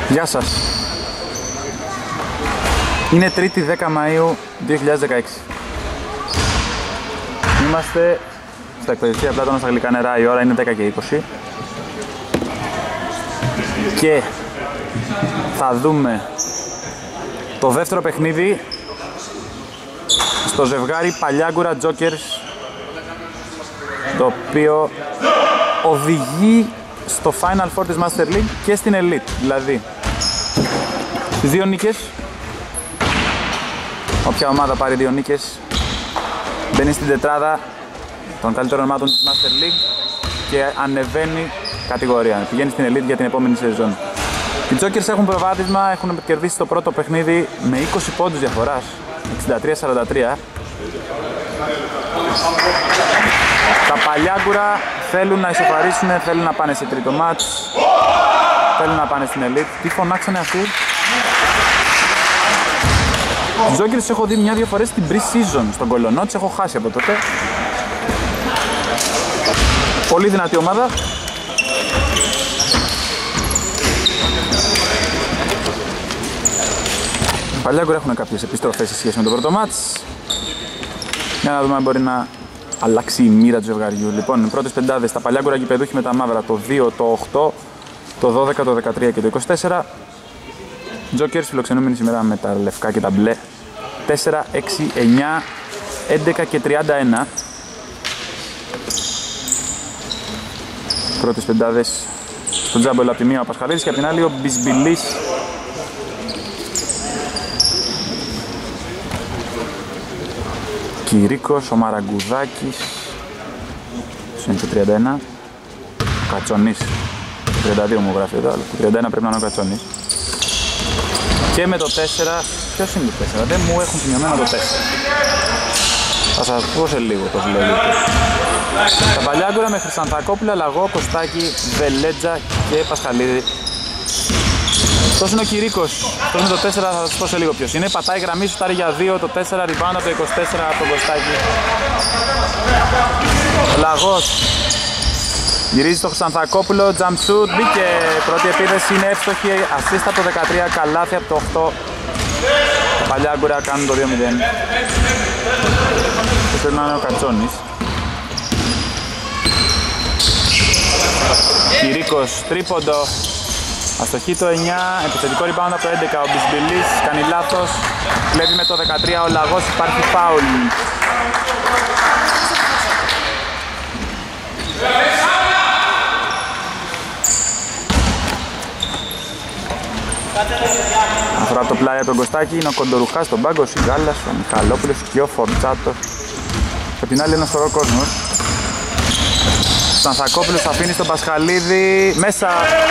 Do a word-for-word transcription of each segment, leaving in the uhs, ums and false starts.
Γεια σας. Είναι τρίτη δέκα Μαΐου δύο χιλιάδες δεκαέξι. Είμαστε στα εκπαιδευτήρια Πλάτωνα στα Γλυκά Νερά, η ώρα είναι δέκα και είκοσι. Και θα δούμε το δεύτερο παιχνίδι στο ζευγάρι Παλιάγκουρα Jokers, το οποίο οδηγεί στο Final Four της Master League και στην Elite. Δηλαδή, τις δύο νίκες, όποια ομάδα πάρει δύο νίκες μπαίνει στην τετράδα των καλύτερων ομάδων της Master League και ανεβαίνει κατηγορία, πηγαίνει στην Elite για την επόμενη σεζόν. Οι Jokers έχουν προβάδισμα, έχουν κερδίσει το πρώτο παιχνίδι με είκοσι πόντους διαφοράς, εξήντα τρία σαράντα τρία. Τα Παλιάγκουρα θέλουν να ισοφαρίσουν, θέλουν να πάνε σε τρίτο μάτς, θέλουν να πάνε στην Elite. Τι φωνάξανε αυτοί? Τους Jokers έχω δει μια-δυο φορές στην pre-season στον Κολονό, τις έχω χάσει από τότε. Πολύ δυνατή ομάδα. Οι Παλιάγκουρα έχουν κάποιες επιστροφές σε σχέση με το πρώτο μάτς. Για να δούμε αν μπορεί να αλλάξει η μοίρα του ζευγαριού. Λοιπόν, οι πρώτες πεντάδες, τα Παλιάγκουρα γηπεδούχοι με τα μαύρα, το δύο, το οκτώ, το δώδεκα, το δεκατρία και το είκοσι τέσσερα. Jokers φιλοξενούμενοι σήμερα με τα λευκά και τα μπλε, τέσσερα, έξι, εννιά, έντεκα και τριάντα ένα. Πρώτες πεντάδες στον τζάμπολ από τη μία ο Πασχαλίδης και από την άλλη ο Μπισμπιλής. Κυρίκος, ο Μαραγκουδάκης, είναι το τριάντα ένα, ο Κατσονής, το τριάντα δύο μου γράφει εδώ, αλλά το τριάντα ένα πρέπει να είναι ο Κατσονής. Και με το τέσσερα, ποιος είναι το τέσσερα, δεν μου έχουν σημειωμένο το τέσσερα. Θα σας πω σε λίγο πώς λέγεται. Τα Παλιάγκουρα με Χρυσανθακόπουλα, Λαγό, Κωστάκη, Βελέτζα και Πασχαλίδη. Αυτός είναι ο Κυρίκος, αυτός με το τέσσερα θα σας πω σε λίγο ποιος είναι. Πατάει γραμμή, σουτάρει για δύο, το τέσσερα, rebound από το είκοσι τέσσερα από τον Κωστάκη. Ο Λαγός γυρίζει στο Χρυσανθακόπουλο, jump shoot, μπήκε. Πρώτη επίθεση είναι εύστοχη, assist από το δεκατρία, καλάθι από το οκτώ. Τα Παλιάγκουρα κάνουν το δύο μηδέν. Και πρέπει να είναι ο Κατσόνης. Κυρίκος, τρίποντο. Αστοχή το εννιά, επιθετικό rebound από το έντεκα, ο Μπισμπιλής κάνει λάθος, κλέβει με το δεκατρία, ο Λαγός, υπάρχει φάουλ. Αφορά το πλάι από τον Κωστάκη, είναι ο Κοντορουχάς στον πάγκο, ο Σιγάλας, ο Μιχαλόπουλος και ο Φορτσάτος. Και την άλλη ένας σωρό κόσμος. Στανθακόπουλος αφήνει στον Πασχαλίδη, μέσα.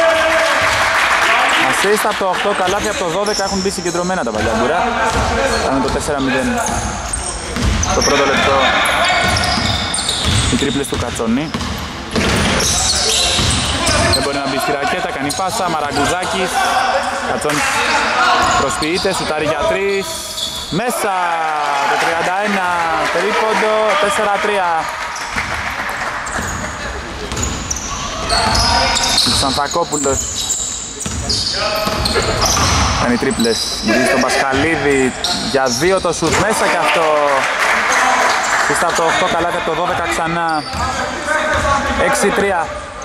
Assist από το οκτώ, καλάθι από το δώδεκα, έχουν μπει συγκεντρωμένα τα Παλιάγκουρα. Κάνουν το τέσσερα μηδέν. Το πρώτο λεπτό οι τρίπλες του Κατσόνη. Δεν μπορεί να μπει στη ρακέτα, κάνει πάσα, Μαραγκουδάκης. Κατσόνης προσποιείται, σουτάρει για τρεις. Μέσα το τριάντα ένα, τρίποντο, τέσσερα τρία. Σανθακόπουλος κάνει τρίπλες, γυρίζει στον Πασχαλίδη για δύο το σουτ, μέσα και αυτό. Πίστα από το οκτώ, καλάθι από το δώδεκα ξανά. έξι τρία.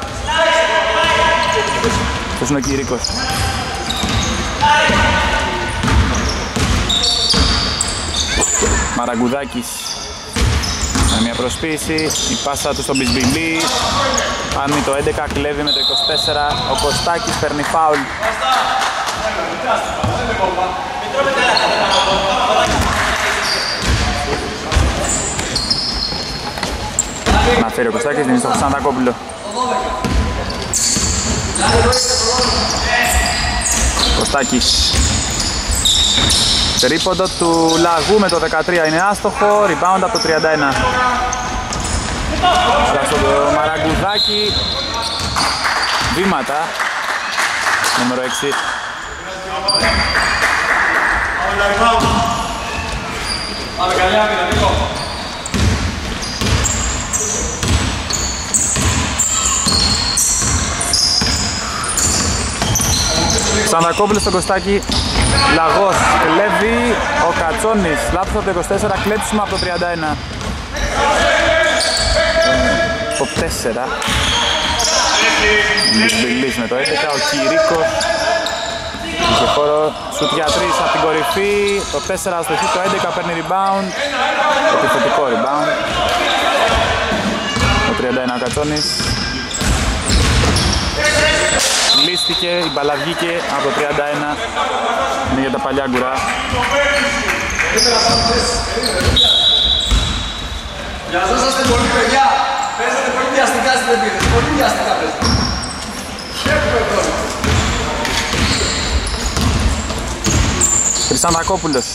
Αυτός είναι ο Κυρίκος. Μαραγκουδάκης με μια προσποίηση, η πάσα του στον Μπισμπιλή. Κάνει το έντεκα, κλέβει με το είκοσι τέσσερα, ο Κωστάκης παίρνει φάουλ. Να φέρει ο Κωστάκης, δίνει στο Χρυσανθακόπουλο. Κωστάκης. Τρίποντο του Λαγού με το δεκατρία είναι άστοχο, rebound από το τριάντα ένα. Στο Μαραγκουδάκη, βήματα, νούμερο έξι. Ξανδακόπουλος στο Κωστάκι. Λαγός κλέβει. Ο Κατσόνης. Λάθος από το είκοσι τέσσερα. Κλέψιμο από το τριάντα ένα. Το τέσσερα. Μπιλής με το έντεκα. Ο Κυρίκος. Είχε χώρο. Σουτ για τρεις από την κορυφή. Το τέσσερα αστοχή. Το έντεκα παίρνει rebound. Επιθετικό rebound. Το τριάντα ένα ο Κατσόνης. Λύστηκε, η μπάλα βγήκε από το τριάντα ένα. Είναι για τα παλιά γκουρά. Για να ζώσαστε πολύ παιδιά. Παίζετε πολύ βιαστικά στην επίθεση. Πολύ βιαστικά παίζετε. Έχουμε τώρα. Χρυσανδακόπουλος.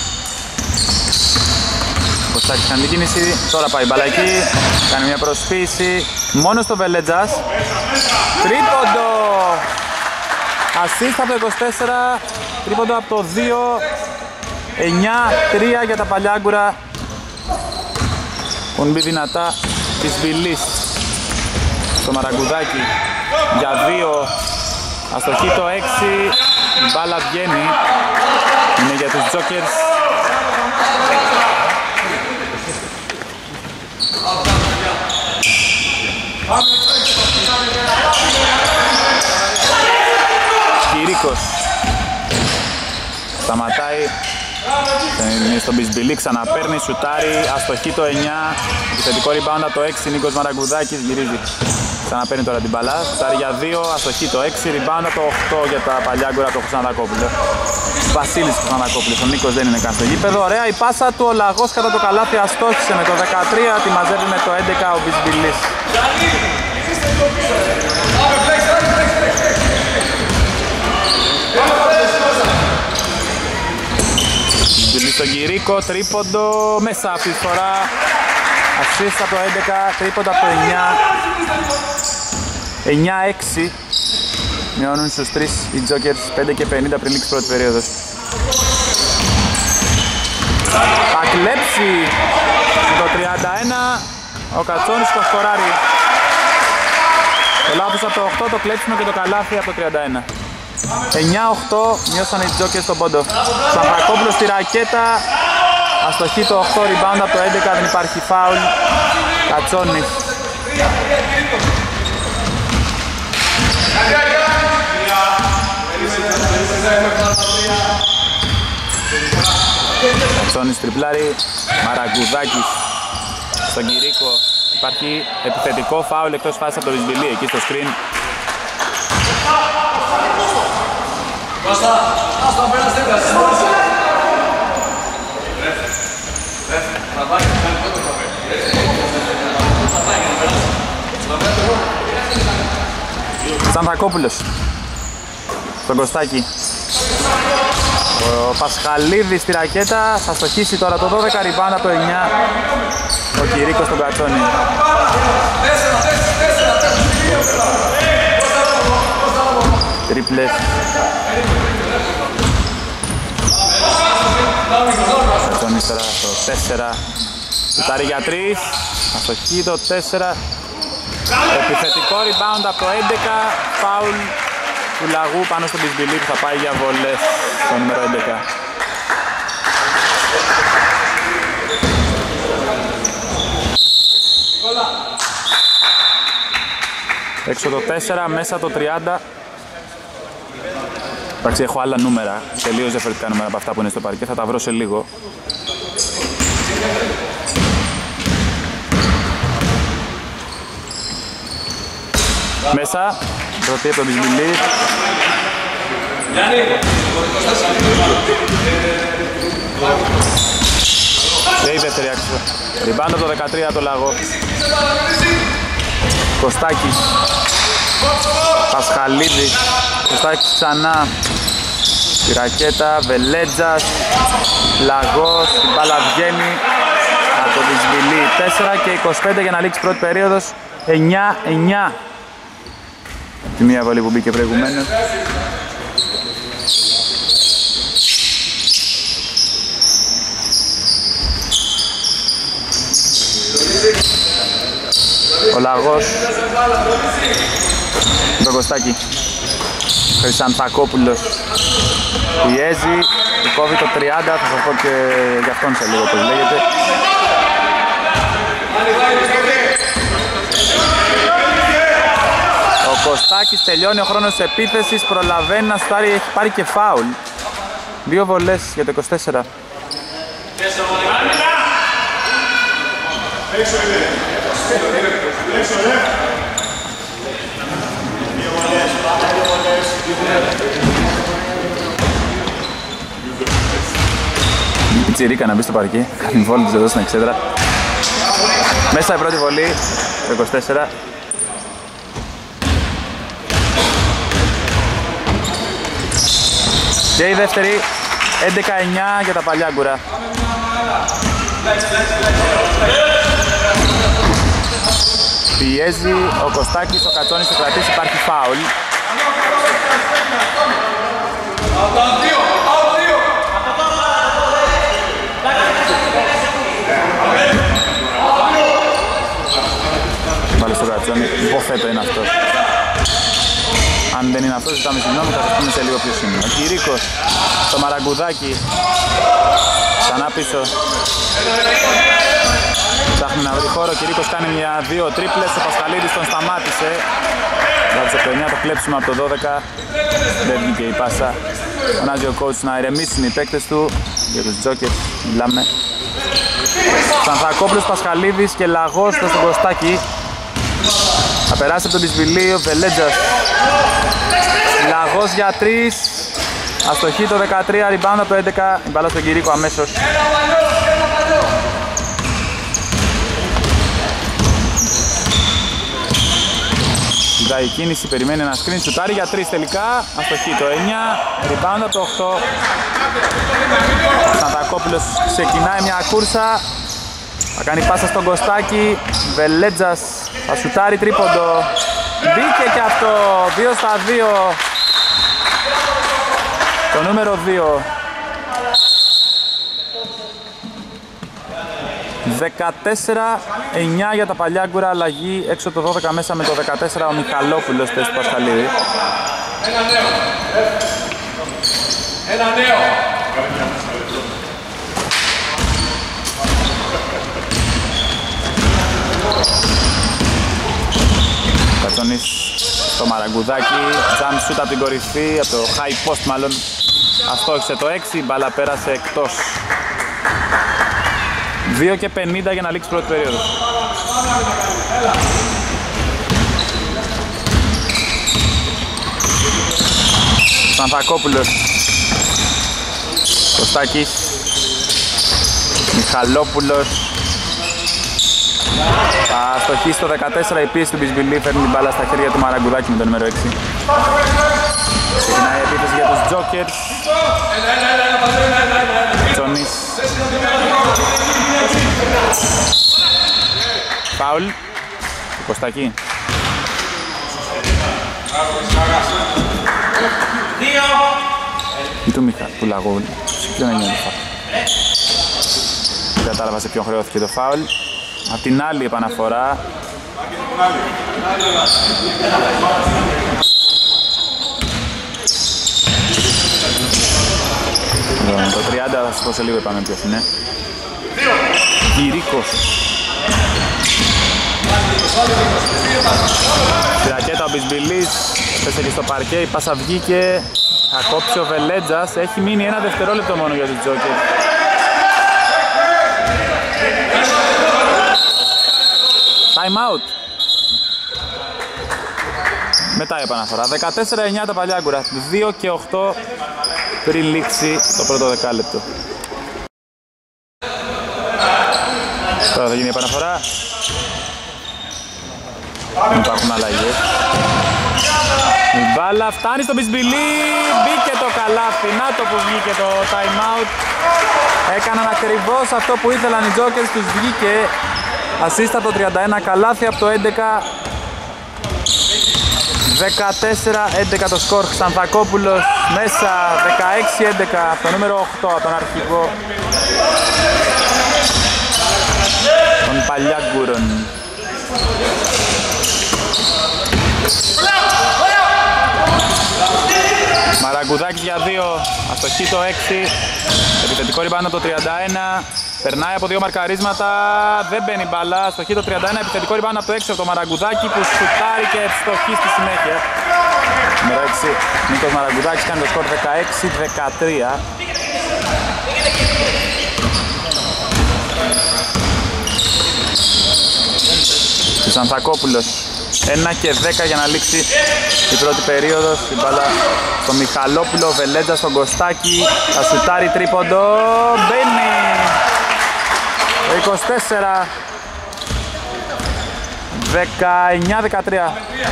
Κωστάκης κάνει την κίνηση. Τώρα πάει η μπάλα εκεί. Κάνει μια προσποίηση. Μόνο στο Βελέτζας. Τρίποντο. Ασίστ από το είκοσι τέσσερα. Τρίποντο από το δύο. εννιά τρία για τα παλιάγκουρα. Έχουν μπει δυνατά της Βιλής. Στο Μαραγκουδάκι. Για δύο. Αστοχή το έξι. Η μπάλα βγαίνει. Είναι για τους Τζόκερς. Κυρίκος. Σταματάει. Είναι στον Μπισμπιλί, ξαναπαίρνει, σουτάρει. Αστοχή το εννιά. Επιθετικό rebound από το έξι. Νίκος Μαραγκουδάκης γυρίζει. Ξαναπαίρνει τώρα την μπαλά. Σουτάρει για δύο. Αστοχή το έξι. Rebound από το οκτώ για τα παλιά γκουρα από το Χρυσανδακόπουλο. Βασίλης Χρυσανδακόπουλος. Ο Νίκος δεν είναι καν στο γήπεδο. Ωραία η πάσα του. Ο Λαγός κατά το καλάθι αστόχησε με το δεκατρία. Τη μαζεύει με το έντεκα ο Μπισμπιλής. Μπιλής στον Κυρίκο, τρίποντο μέσα αυτή τη φορά. Ασίστ από το έντεκα, τρίποντο από το εννιά. εννιά έξι. Μειώνουν στους τρεις οι Τζόκερς, πέντε και πενήντα πριν λήξει πρώτη περίοδος. Θα κλέψει το τριάντα ένα. Ο Κατσόνης το σκοράρει. Το λάθος από το οκτώ, το κλέψιμο και το καλάθι από το τριάντα ένα. εννιά οκτώ, μειώσαν οι Τζόκερς στον πόντο. Σανθρακόπουλος στη ρακέτα. Αστοχή το οκτώ, rebound από το έντεκα, δεν υπάρχει φάουλ. Κατσόνης. Κατσόνης τριπλάρι. Μαραγκουδάκης στον Κυρίκο. Υπάρχει επιθετικό φάουλ εκτός φάσης από το Βισμπιλί, εκεί στο screen. Κώστα, ας το απένας δίπλα, συμμόρυσε. Σανθακόπουλος στον Κωστάκη. Ο Πασχαλίδης στη ρακέτα. Θα στοχίσει τώρα το δώδεκα, rebound από το εννιά. Ο Κυρίκος στον Κατσόνη. Τρίπλες. Κατσόνης τώρα στο τέσσερα. Σουτάρει για τρεις. Αστοχή το τέσσερα. Επιθετικό rebound από το έντεκα. Φάουλ του Λαγού πάνω στον Μπισμπιλί που θα πάει για βολές στο νούμερο έντεκα. Έξω το τέσσερα, μέσα το τριάντα. Εντάξει, έχω άλλα νούμερα, τελείως διαφορετικά νούμερα από αυτά που είναι στο παρκέ, θα τα βρω σε λίγο. Μέσα, πρώτη από τον Μπισμπιλί. Και η δεύτερη άξιο. Rebound από το δεκατρία το Λαγό. Κωστάκης. Πασχαλίδης. Κωστάκης ξανά. Η ρακέτα, Βελέτζας. Λαγός, η μπάλα βγαίνει από το Μπισμπιλί. τέσσερα και είκοσι πέντε για να λήξει πρώτη περίοδος. εννιά εννιά. Τη μία βολή που μπήκε προηγουμένως. Ο Λαγός. Το Κωστάκι. Χρυσανθακόπουλος πιέζει, του κόβει το τριάντα, θα σας πω και για αυτόν σε λίγο πώς λέγεται. Ο Κωστάκης τελειώνει ο χρόνος της επίθεσης, προλαβαίνει να στάρει, έχει πάρει και φάουλ. Δύο βολές για το είκοσι τέσσερα. Η πιτσιρίκα να μπει στο παρκή, κάνει βόλη της εδώ στην εξέδρα. Μέσα η πρώτη βολή, το είκοσι τέσσερα. Και η δεύτερη, έντεκα εννιά για τα Παλιάγκουρα. Πιέζει ο Κωστάκης, ο Κατσόνης, ο κρατής, υπάρχει φάουλ. Βάλε στο Κατσόνη, υποθέτω είναι αυτός. Αν δεν είναι αυτός, ζητάμε συγγνώμη, θα σας πούμε σε λίγο ποιος είναι. Ο Κυρίκος, το Μαραγκουδάκι, ξανά πίσω. Ψάχνει να βρει χώρο, ο Κυρίκος κάνει μια δύο τρίπλες, ο Πασχαλίδης τον σταμάτησε. Βάζει το εννιά, το κλέψουμε από το δώδεκα, δεν βγήκε η πάσα. Φωνάζει ο coach να ηρεμήσουν οι παίκτες του, για τους Τζόκερ μιλάμε. Ξανθακόπουλος, Πασχαλίδης και Λαγός στο Κωστάκι. Θα περάσει από τον Πισβιλί, ο Βελέτζας. Λαγός για τρεις. Αστοχή το δεκατρία, rebound από το έντεκα. Η μπάλα στον Κυρίκο αμέσως. Κοιτάει η κίνηση, περιμένει ένα screen, σουτάρει για τρεις τελικά. Αστοχή το εννιά, rebound από το οκτώ. Σαντακόπουλος ξεκινάει μια κούρσα. Θα κάνει πάσα στον Κωστάκη. Βελέτζας θα σουτάρει τρίποντο. Μπήκε και αυτό, δύο στα δύο. Το νούμερο δύο. δεκατέσσερα εννιά για τα Παλιάγκουρα, αλλαγή έξω το δώδεκα, μέσα με το δεκατέσσερα ο Μιχαλόπουλος θέση του Πασχαλίδη. Ένα νέο. Ένα νέο. Κατσόνης στο Μαραγκουδάκι, jump shoot από την κορυφή, από το high post μάλλον. Αστόχισε το έξι, μπάλα πέρασε εκτός. δύο και πενήντα για να λήξει πρώτη περίοδο. Ξανθακόπουλος, Κωστάκης, Μιχαλόπουλος. Θα στοχίσει το δεκατέσσερα, η πίεση του Μπισμπιλί φέρνει την μπάλα στα χέρια του Μαραγκουδάκη με το νούμερο έξι. Ξεκινάει η επίθεση για τους Τζόκερς. Τσονής. Φάουλ. του Κωστάκη. Ή του Μιχα, του Λαγού. Σε ποιον έγινε το φάουλ. Δεν κατάλαβα σε ποιον χρεώθηκε το φάουλ. Απ' την άλλη επαναφορά. Το τριάντα θα σας πω σε λίγο, είπαμε ποιος είναι. Κυρίκος. Στη ρακέτα ο Μπισμπιλής, πέσε και στο παρκέ, η πάσα βγήκε. Θα κόψει ο Βελέτζας, έχει μείνει ένα δευτερόλεπτο μόνο για τους Τζόκερ. Time out. Μετά η επαναφορά. δεκατέσσερα εννιά τα Παλιάγκουρα. δύο και οκτώ πριν λήξει το πρώτο δεκάλεπτο. Τώρα θα γίνει η επαναφορά. Δεν υπάρχουν αλλαγές. Η μπάλα φτάνει στο Μπισμπιλί. Μπήκε το καλάθι. Να το που βγήκε το time out. Έκαναν ακριβώς αυτό που ήθελαν οι Jokers. Τους βγήκε ασίστα το τριάντα ένα, καλάθι από το έντεκα. δεκατέσσερα έντεκα το σκορ. Ξανθακόπουλος μέσα. δεκαέξι έντεκα από το νούμερο οκτώ, από τον αρχηγό των Παλιάγκουρων. Μαραγκουδάκης για δύο, αστοχή το έξι. Επιθετικό rebound από το τριάντα ένα. Περνάει από δύο μαρκαρίσματα, δεν μπαίνει μπάλα. Αστοχή το τριάντα ένα, επιθετικό rebound από το έξι από το Μαραγκουδάκη που σουτάρει και ευστοχή στη συνέχεια. Νούμερο έξι, Νίκος Μαραγκουδάκης κάνει το σκορ δεκαέξι δεκατρία. Ξανθακόπουλος ένα και δέκα για να λήξει η πρώτη περίοδος. Η μπάλα στο Μιχαλόπουλο, Βελέτζα στον Κωστάκη, θα σουτάρει τρίποντο, μπαίνει είκοσι τέσσερα δεκαεννιά δεκατρία.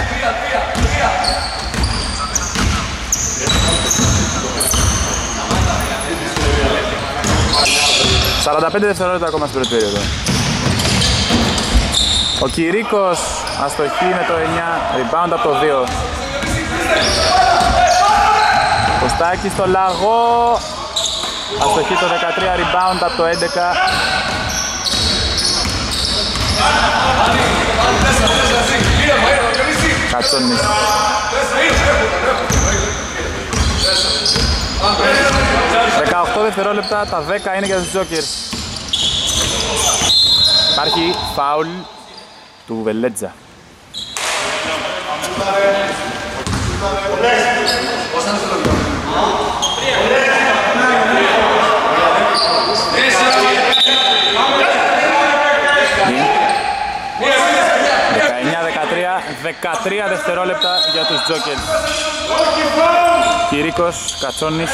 σαράντα πέντε δευτερόλεπτα ακόμα στην πρώτη περίοδο. Ο Κυρίκος αστοχή με το εννιά, rebound από το δύο. Κωστάκης στο Λαγό, αστοχή το δεκατρία, rebound από το έντεκα. Κατσόνης. δεκαοκτώ δευτερόλεπτα, τα δέκα είναι για τους Jokers. Υπάρχει φάουλ του Βελέτζα. δεκαεννιά δεκατρία, δεκατρία δευτερόλεπτα για τους Jokers. Κυρίκος, Κατσόνης.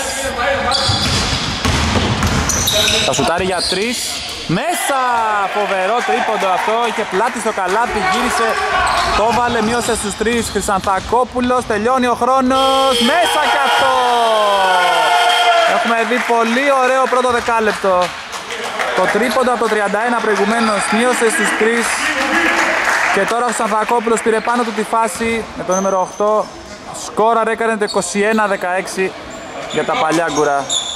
Θα σουτάρει για τρεις. Μέσα! Φοβερό τρίποντο αυτό, είχε πλάτη στο καλάθι, γύρισε, το βάλε, μείωσε στους τρεις. Χρυσανθακόπουλος, τελειώνει ο χρόνος, μέσα κι αυτό! Έχουμε δει πολύ ωραίο πρώτο δεκάλεπτο. Το τρίποντο από το τριάντα ένα προηγουμένως μείωσε στους τρεις. Και τώρα ο Χρυσανθακόπουλος πήρε πάνω του τη φάση με το νούμερο οκτώ. Σκόραρ έκανε το είκοσι ένα δεκαέξι για τα Παλιάγκουρα.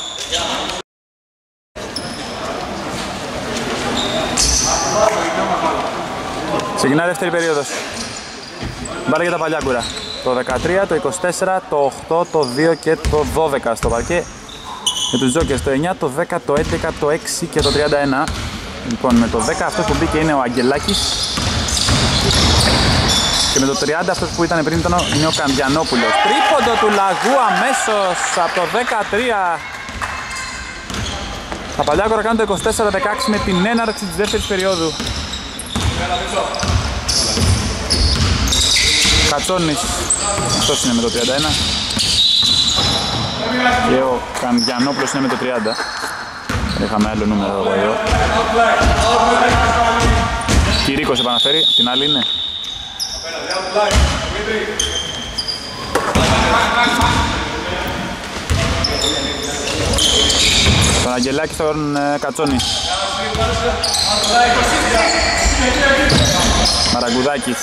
Ξεκινάει δεύτερη περίοδος. Μπάλα για τα Παλιάγκουρα. Το δεκατρία, το είκοσι τέσσερα, το οκτώ, το δύο και το δώδεκα στο παρκέ. Με τους Jokers το εννιά, το δέκα, το έντεκα, το έξι και το τριάντα ένα. Λοιπόν, με το δέκα αυτός που μπήκε είναι ο Αγγελάκης. Και με το τριάντα αυτός που ήταν πριν ήταν ο Καμπιανόπουλος. Τρίποντο του Λαγού αμέσως από το δεκατρία. Τα Παλιάγκουρα κάνουν το είκοσι τέσσερα δεκαέξι με την έναρξη της δεύτερης περίοδου. Κατσόνης, αυτός είναι με το τριάντα ένα. Και ο Καμπιανόπουλος είναι με το τριάντα. Είχαμε άλλο νούμερο εδώ. Κυρίκος επαναφέρει, την άλλη είναι. Τον Αγγελάκη στον ε, Κατσόνη. Μαραγκουδάκης.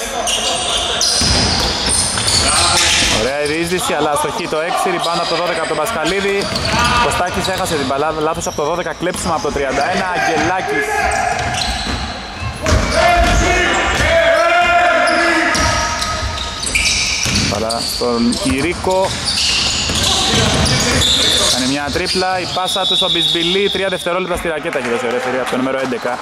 Ωραία η διείσδυση, αλλά αστοχή το έξι, rebound από το δώδεκα από τον Πασχαλίδη. Κωστάκης έχασε την μπαλά, λάθος από το δώδεκα, κλέψιμο από το τριάντα ένα, Αγγελάκης. Μπαλά στον Κυρίκο. Κάνει μια τρίπλα, η πάσα του στον Μπισμπιλί, τρία δευτερόλεπτα στη ρακέτα έχει δώσει ο ρεφερί από το νούμερο έντεκα.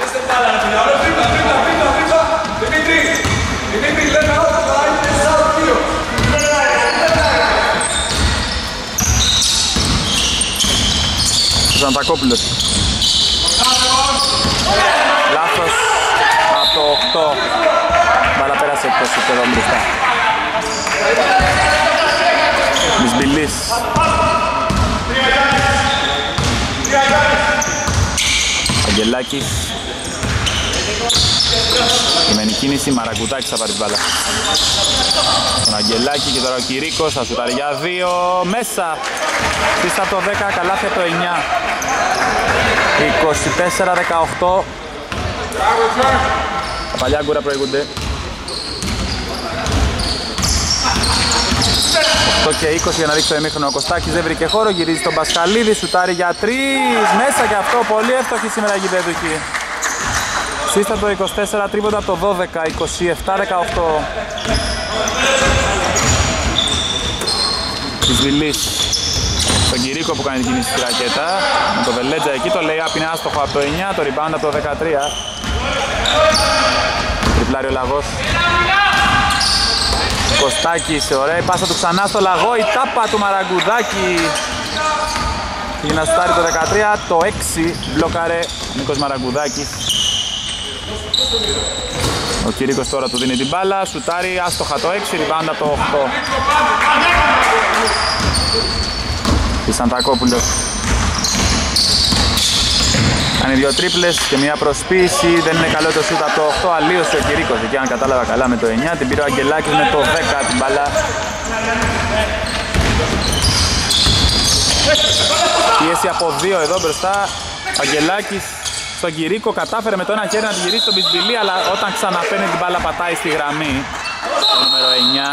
Ζαντακόπουλος. Λάθος από το οκτώ. Μπάλα πέρασε εκτός εδώ μπροστά. Μπισμπιλής. Αγγελάκης. Κειμένη κίνηση, Μαραγκουδάκης θα πάρει την μπάλα. Τον Αγγελάκη και τώρα ο Κυρίκος, θα σουτάρει για δύο, μέσα. Πίστα από το δέκα, καλάθι από το εννιά. είκοσι τέσσερα δεκαοκτώ. Τα Παλιάγκουρα προηγούνται. οκτώ και είκοσι για να δείξει το ημίχρονο. Ο Κωστάκης δεν βρήκε χώρο, γυρίζει στον Πασχαλίδη, σουτάρει για τρεις, μέσα και αυτό, πολύ εύστοχη σήμερα η γηπεδούκη. Σύστα το είκοσι τέσσερα, τρίποντα από το δώδεκα, είκοσι επτά δεκαοκτώ. Βιλής στον Κυρίκο που κάνει την κίνηση στη ρακέτα. Με το Βελέτζα εκεί, το lay-up είναι άστοχο από το εννιά, το rebound από το δεκατρία. Τριπλάρει ο Λαγός. Κωστάκης, ωραία η πάσα του ξανά στο Λαγό, η τάπα του Μαραγκουδάκη. Πήγε να σουτάρει το δεκατρία, το έξι μπλοκάρε ο Νίκος Μαραγκουδάκης. Ο Κυρίκος τώρα του δίνει την μπάλα, σουτάρει άστοχα το έξι, rebound από το οκτώ. Σαντακόπουλος κάνει δύο τρίπλες και μια προσποίηση, δεν είναι καλό το σούτ από το οκτώ, αλλίωσε ο Κυρίκος εκεί αν κατάλαβα καλά με το εννιά, την πήρε ο Αγγελάκης με το δέκα την μπάλα. Πίεση από δύο εδώ μπροστά, ο Αγγελάκης στον Κυρίκο κατάφερε με το ένα χέρι να τη γυρίσει στον Μπισμπιλί, αλλά όταν ξαναπαίρνει την μπάλα πατάει στη γραμμή, το νούμερο εννιά.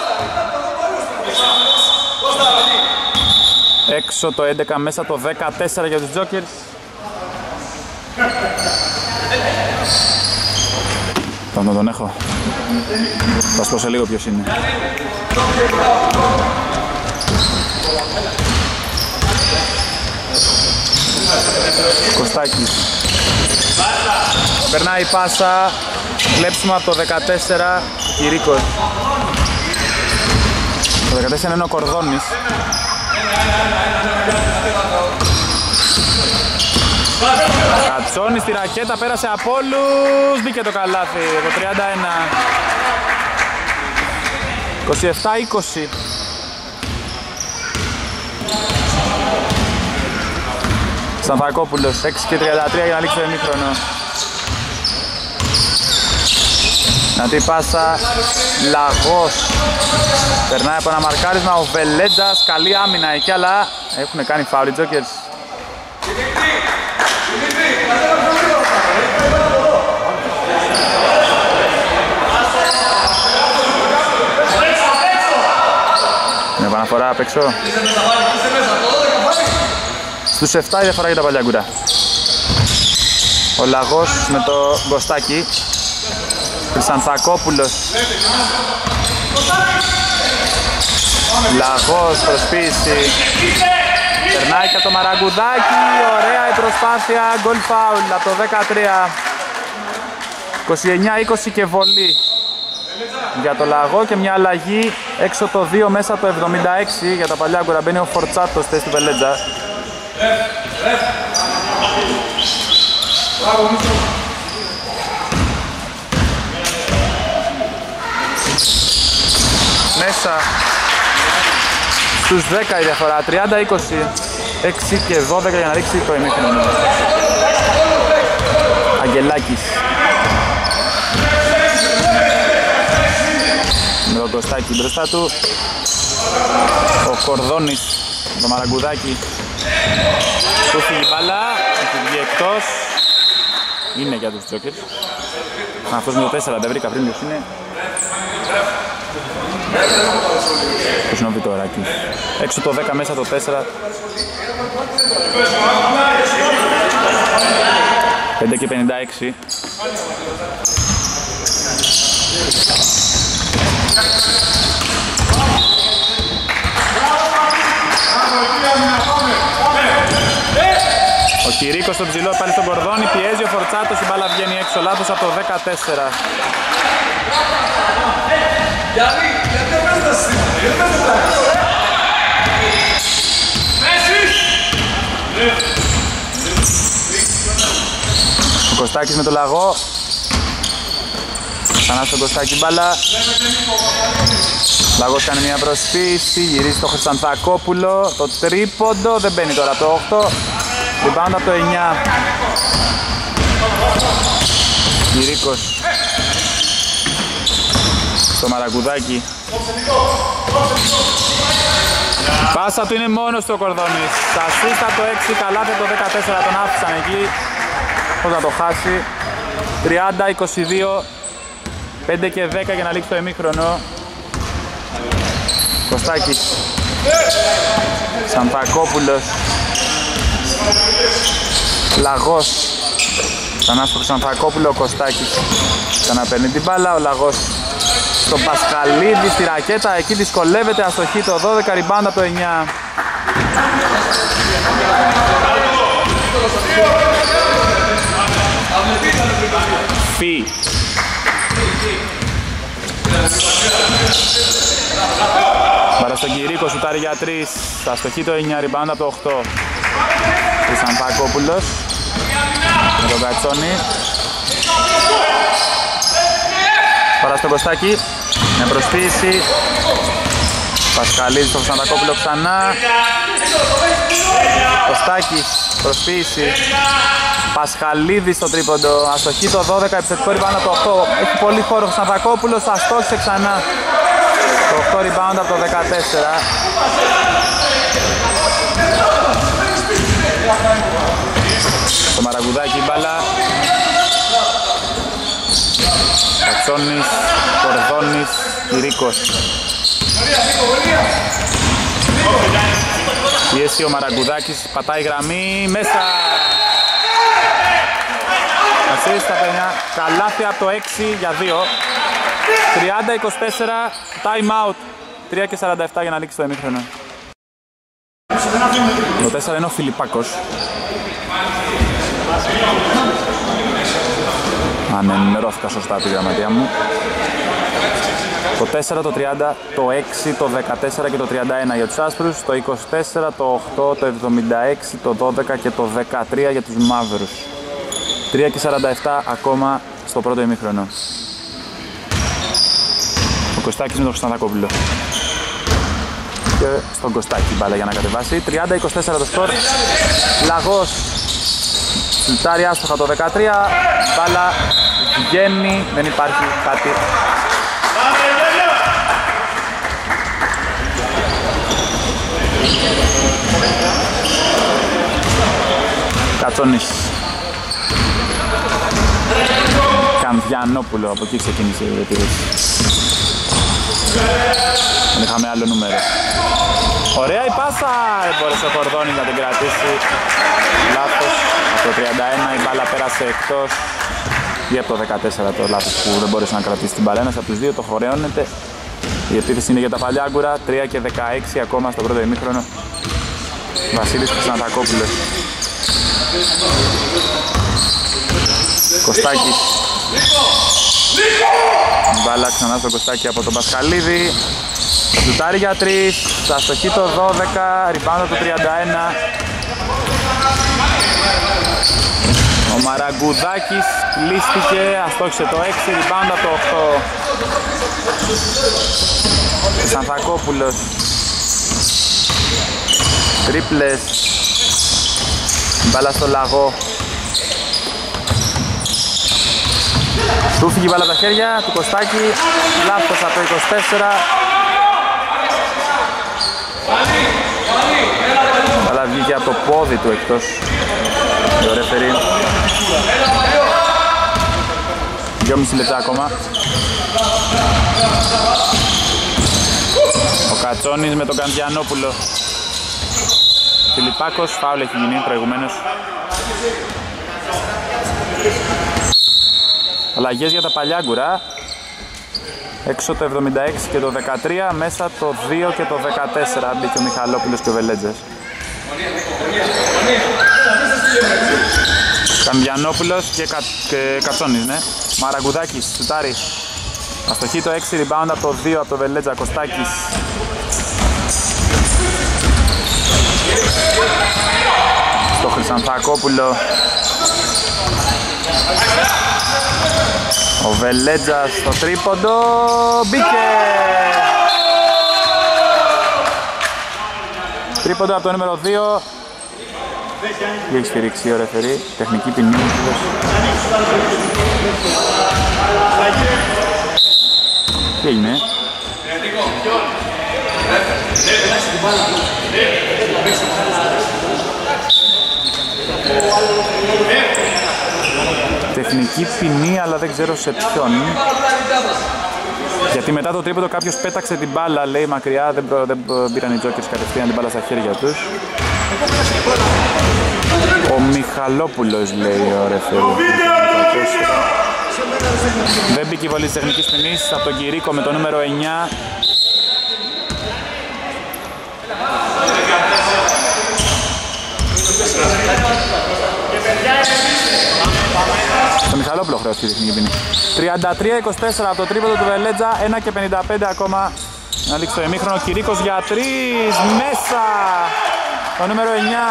Έξω το έντεκα, μέσα το δεκατέσσερα για τους Jokers. Τον τον έχω. Θα σου πω σε λίγο ποιος είναι. Κωστάκης. Περνάει η πάσα. Κλέψιμο από το δεκατέσσερα. Κυρίκος. Το δεκατέσσερα είναι ο Κορδόνης. Κατσόνης στη ρακέτα, πέρασε από όλους, μπήκε το καλάθι, το τριάντα ένα. είκοσι επτά είκοσι. Σταθακόπουλος, έξι και τριάντα τρία για να λήξει το ημίχρονο. Να τη πάσα, Λαγός. Περνάει από ένα μαρκάρισμα ο Βελέτζας, καλή άμυνα εκεί, αλλά έχουν κάνει φάουλ οι Jokers. Με επαναφορά απ' έξω. Στους επτά η διαφορά για τα Παλιάγκουρα. Ο Λαγός με το Γκωστάκι. Χρυσανθακόπουλος. Λαγός, προσποίηση. Περνάει και το Μαραγκουδάκι, ωραία η προσπάθεια, γκολ φάουλ από το δεκατρία. είκοσι εννιά είκοσι και βολή για το Λαγό και μια αλλαγή έξω το δύο μέσα το εβδομήντα έξι για τα Παλιάγκουρα. Μπαίνει ο Φορτσάτος θέση του Βελέτζα. Μέσα στους δέκα η διαφορά, τριάντα είκοσι, έξι και δώδεκα για να ρίξει το ημίχρονο. Αγγελάκης με τον Κωστάκη μπροστά του. Ο Κορδόνης, το Μαραγκουδάκι. Του φύγει η μπάλα, έχει βγει εκτός. Είναι για τους Jokers. Αυτός με το τέσσερα δεν βρήκα πριν ποιος είναι. Ποιος είναι ο Βιτοράκης. Έξω το δέκα μέσα το τέσσερα. πέντε και πενήντα έξι. Ο Κυρίκος στον ψηλό πάλι στον Κορδόνη, πιέζει ο Φορτσάτος, η μπάλα βγαίνει έξω, λάθος από το δεκατέσσερα. Ο Κωστάκης με το Λαγό. Ξανά στον Κωστάκη μπάλα. Λαγός κάνει μια προσποίηση, γυρίζει στο Χρυσανθακόπουλο. Το τρίποντο δεν μπαίνει τώρα το οκτώ. Rebound από το εννιά. Κυρίκος στο Μαραγκουδάκι. Πάσα του είναι μόνος του ο Κορδόνης. Τα σύστα το έξι, καλά το δεκατέσσερα τον άφησαν εκεί. Πώς να το χάσει. τριάντα είκοσι δύο, πέντε και δέκα για να λήξει το ημίχρονο. Κωστάκης. Σαντακόπουλος. Λαγός. Ξανά στο Ξανθακόπουλο, ο Κωστάκης ξαναπαίρνει την μπάλα, ο Λαγός στον Πασχαλίδη στη ρακέτα, εκεί δυσκολεύεται, αστοχή το δώδεκα, rebound από το εννιά. Φι. Παρά στον Κυρίκο, σουτάρει για τρεις, αστοχή το εννιά, rebound από το οκτώ. Χρυσανθακόπουλος με τον Κατσόνη. Παρά στον Κωστάκη, με προσποίηση. Πασχαλίδης στο Χρυσανθακόπουλο ξανά. Κωστάκης, προσποίηση. Πασχαλίδης στο τρίποντο, αστοχή το δώδεκα, επιθετικό rebound από το οκτώ. Έχει πολύ χώρο, Χρυσανθακόπουλος αστόχισε ξανά. Το οκτώ rebound από το δεκατέσσερα. Το Μαραγκουδάκι μπάλα. Κατσόνης, Κορδόνης, Κυρίκος. Πίεση ο Μαραγκουδάκης, πατάει γραμμή, μέσα. Ασίστ στα παιδιά, καλάθι από το έξι για δύο. τριάντα είκοσι τέσσερα, time out. τρία και σαράντα επτά για να λήξει το ημίχρονο. Το τέσσερα είναι ο Φιλιππάκος. Αν ενημερώθηκα σωστά τη γραμματεία μου. Το τέσσερα, το τριάντα, το έξι, το δεκατέσσερα και το τριάντα ένα για τους άσπρους, το είκοσι τέσσερα, το οκτώ, το εβδομήντα έξι, το δώδεκα και το δεκατρία για τους μαύρους. τρία και σαράντα επτά ακόμα στο πρώτο ημίχρονο. Ο Κωστάκης με τον Χρυσανθακόπουλο. Και στον Κωστάκη μπάλα για να κατεβάσει. τριάντα είκοσι τέσσερα το σκορ. Λαγός. Σουτάρει άστοχα το δεκατρία. Μπάλα βγαίνει. Δεν υπάρχει κάτι. Κατσόνης. Κανδιανόπουλο, από εκεί ξεκίνησε η επίθεση. Δεν είχαμε άλλο νούμερο. Ωραία η πάσα, δεν μπόρεσε ο Κορδόνης να την κρατήσει. Λάθος, από το τριάντα ένα η μπάλα πέρασε εκτός. Ή από το δεκατέσσερα το λάθος που δεν μπόρεσε να κρατήσει την μπάλα. Ένας από τους δύο το χωρέωνεται. Η επίθεση είναι για τα Παλιάγκουρα, τρία και δεκαέξι ακόμα στο πρώτο ημίχρονο. Βασίλης Χρυσανθακόπουλος. Κωστάκης. Μπάλα ξανά στο Κωστάκη από τον Πασχαλίδη. Σουτάρει για τρεις, στα αστοχή το δώδεκα, rebound το τριάντα ένα. Ο Μαραγκουδάκης κλείστηκε, αστόχισε το έξι, rebound το οκτώ. Χρυσανθακόπουλος. Τρίπλες. Μπάλα στο Λαγό. Του φύγει η μπάλα από τα χέρια του Κωστάκη. Λάθος από το είκοσι τέσσερα. Μπάλα βγήκε από το πόδι του εκτός. Το ρεφερί. δυόμισι λεπτά ακόμα. Ο Κατσόνης με τον Κανδιανόπουλο. Φιλιππάκος, φάουλ έχει γίνει προηγουμένως. Αλλαγές για τα Παλιάγκουρα. Έξω το εβδομήντα έξι και το δεκατρία, μέσα το δύο και το δεκατέσσερα. Μπήκε ο Μιχαλόπουλος και ο Βελέτζες. Κανδιανόπουλος και, κα... και Κατσόνης, ναι. Μαραγκουδάκης, σουτάρι. Αστοχή το έξι, rebound από το δύο από το Βελέτζα. Κωστάκης. Στο Χρυσανθακόπουλο. Ο Βελέτζας στο τρίποντο. Μπήκε! Τρίποντο από το νούμερο δύο. Τι έχει στηρίξει ο ρεφερί. Τεχνική ποινή. Τι έγινε? Τεχνική ποινή, αλλά δεν ξέρω σε ποιον. Γιατί μετά το τρίποντο κάποιος πέταξε την μπάλα, λέει μακριά, δεν, προ, δεν πήραν οι Τζόκερς κατευθείαν την μπάλα στα χέρια τους. Ο Μιχαλόπουλος, λέει ο ρεφερί. Δεν Δική βολή της τεχνικής ποινής από τον Κυρίκο με το νούμερο εννιά. Στο Μιχαλόπουλο χρεώθηκε η τεχνική ποινή. τριάντα τρία είκοσι τέσσερα από το τρίποντο του Βελέτζα, ένα και πενήντα πέντε ακόμα να λήξει το ημίχρονο. Κυρίκος για τρεις, μέσα! Το νούμερο εννιά.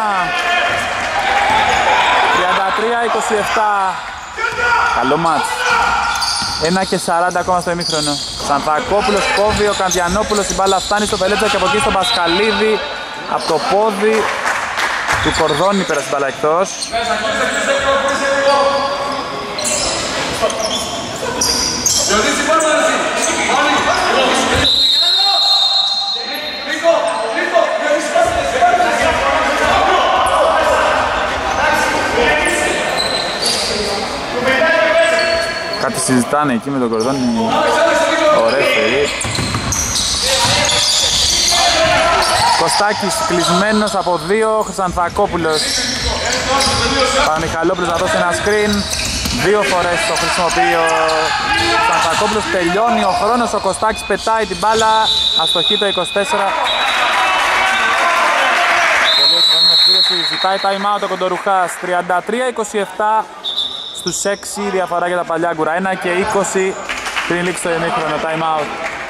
τριάντα τρία είκοσι επτά. Καλό μάτς. ένα και σαράντα ακόμα στο ημίχρονο. Σανθακόπουλος κόβει, ο Κανδιανόπουλος, η μπάλα φτάνει στο Βελέτζα και από εκεί στον Πασχαλίδη. Από το πόδι του Κορδόνη πέρασε η μπάλα εκτός. Κάτι συζητάνε εκεί με τον Κορδόνη. Ο ρέφερι. Κωστάκης κλεισμένος από δύο. Χρυσανθακόπουλος. Παναμιχαλόπουλος να δώσει ένα screen. Δύο φορές το χρησιμοποιεί ο Χρυσανθακόπουλος. Τελειώνει ο χρόνος. Ο Κωστάκης πετάει την μπάλα. Αστοχή το είκοσι τέσσερα. Ζητάει time out ο Κοντορουχάς. τριάντα τρία είκοσι επτά στους έξι, διαφορά για τα Παλιάγκουρα. ένα και είκοσι πριν λήξει το ημίχρονο. Time out.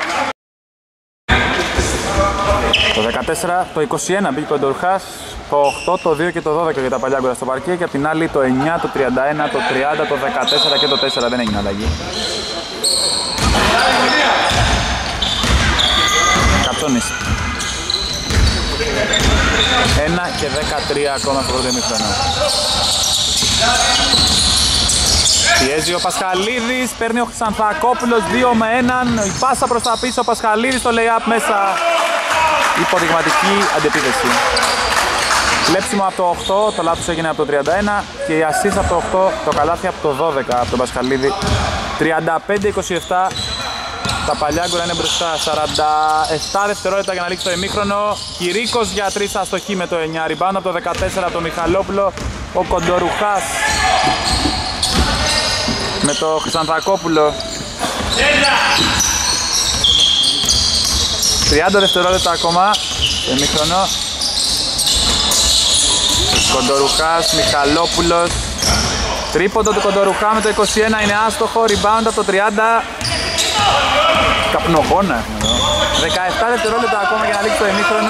Το δεκατέσσερα, το είκοσι ένα μπήκε ο Κοντορουχάς. Το οκτώ, το δύο και το δώδεκα για τα Παλιάγκουρα στο παρκέ. Και απ' την άλλη το εννιά, το τριάντα ένα, το τριάντα, το δεκατέσσερα και το τέσσερα. Δεν έγινε αλλαγή. Καψόνης. ένα και δεκατρία ακόμα στο πρώτο ημίχρονο. Πιέζει ο Πασχαλίδης, παίρνει ο Χρυσανθακόπουλος δύο με έναν. Η πάσα προς τα πίσω, ο Πασχαλίδης το lay-up μέσα. Υποδειγματική αντεπίθεση. Κλέψιμο από το οκτώ, το λάθος έγινε από το τριάντα ένα και η assist από το οκτώ, το καλάθι από το δώδεκα από τον Πασχαλίδη. τριάντα πέντε είκοσι επτά. Τα Παλιάγκουρα είναι μπροστά, σαράντα επτά δευτερόλεπτα για να λήξει το ημίχρονο. Κυρίκος για τρεις, αστοχή με το εννιά. Rebound από το δεκατέσσερα από τον Μιχαλόπουλο. Ο Κοντορουχάς με το Χρυσανθακόπουλο. τριάντα δευτερόλεπτα ακόμα το ημίχρονο. Κοντορουχάς, Μιχαλόπουλος. Τρίποντο του Κοντορουχά με το είκοσι ένα είναι άστοχο. Rebound από το τριάντα. Καπνογόνα έχουμε εδώ. δεκαεπτά δευτερόλεπτα ακόμα για να λήξει το ημίχρονο.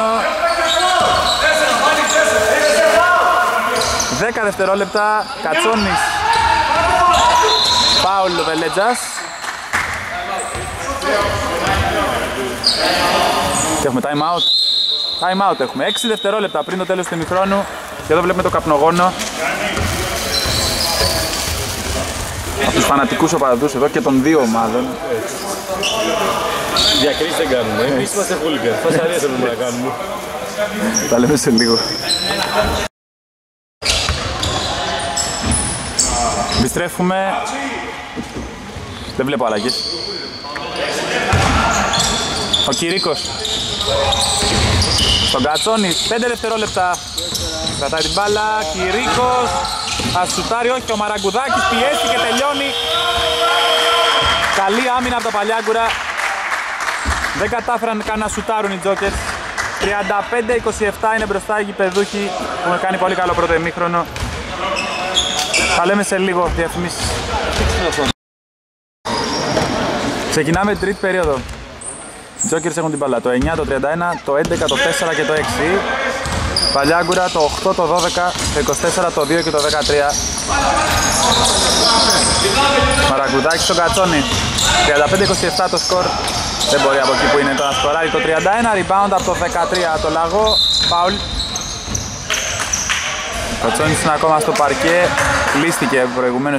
δέκα δευτερόλεπτα. Κατσόνης. Πάουλ ο Βελέτζας. Και έχουμε time out. Time out έχουμε. έξι δευτερόλεπτα πριν το τέλος του ημιχρόνου. Και εδώ βλέπουμε το καπνογόνο. Από τους φανατικούς οπαδούς εδώ και των δύο ομάδων. Διακρίσεις δεν κάνουμε, εμείς είμαστε χούλιγκαν. Φασαρίες θέλουμε να κάνουμε. Τα λέμε σε λίγο. Επιστρέφουμε. Δεν βλέπω αλλαγές. Ο Κυρίκος. Στον Κατσόνη, πέντε δευτερόλεπτα. Κρατάει την μπάλα, Κυρίκος. Θα σουτάρει, όχι, ο Μαραγκουδάκης πιέσει και τελειώνει. Καλή άμυνα από τα Παλιάγκουρα. Δεν κατάφεραν καν να σουτάρουν οι Τζόκερς. τριάντα πέντε είκοσι επτά είναι μπροστά οι γηπεδούχοι που έχουν κάνει πολύ καλό πρώτο ημίχρονο. Θα λέμε σε λίγο διαφημίσεις. Ξεκινάμε την τρίτη περίοδο. Οι Τζόκερς έχουν την μπάλα, το εννιά, το τριάντα ένα, το έντεκα, το τέσσερα και το έξι. Παλιάγκουρα το οκτώ, το δώδεκα, το είκοσι τέσσερα, το δύο και το δεκατρία. Μαραγκουδάκη στον Κατσόνη. τριάντα πέντε είκοσι επτά το σκορ. Δεν μπορεί από εκεί που είναι το να σκοράρει. Το τριάντα ένα, rebound από το δεκατρία το Λαγό. Φάουλ. Ο Κατσόνης είναι ακόμα στο παρκέ. Κλείστηκε προηγουμένως.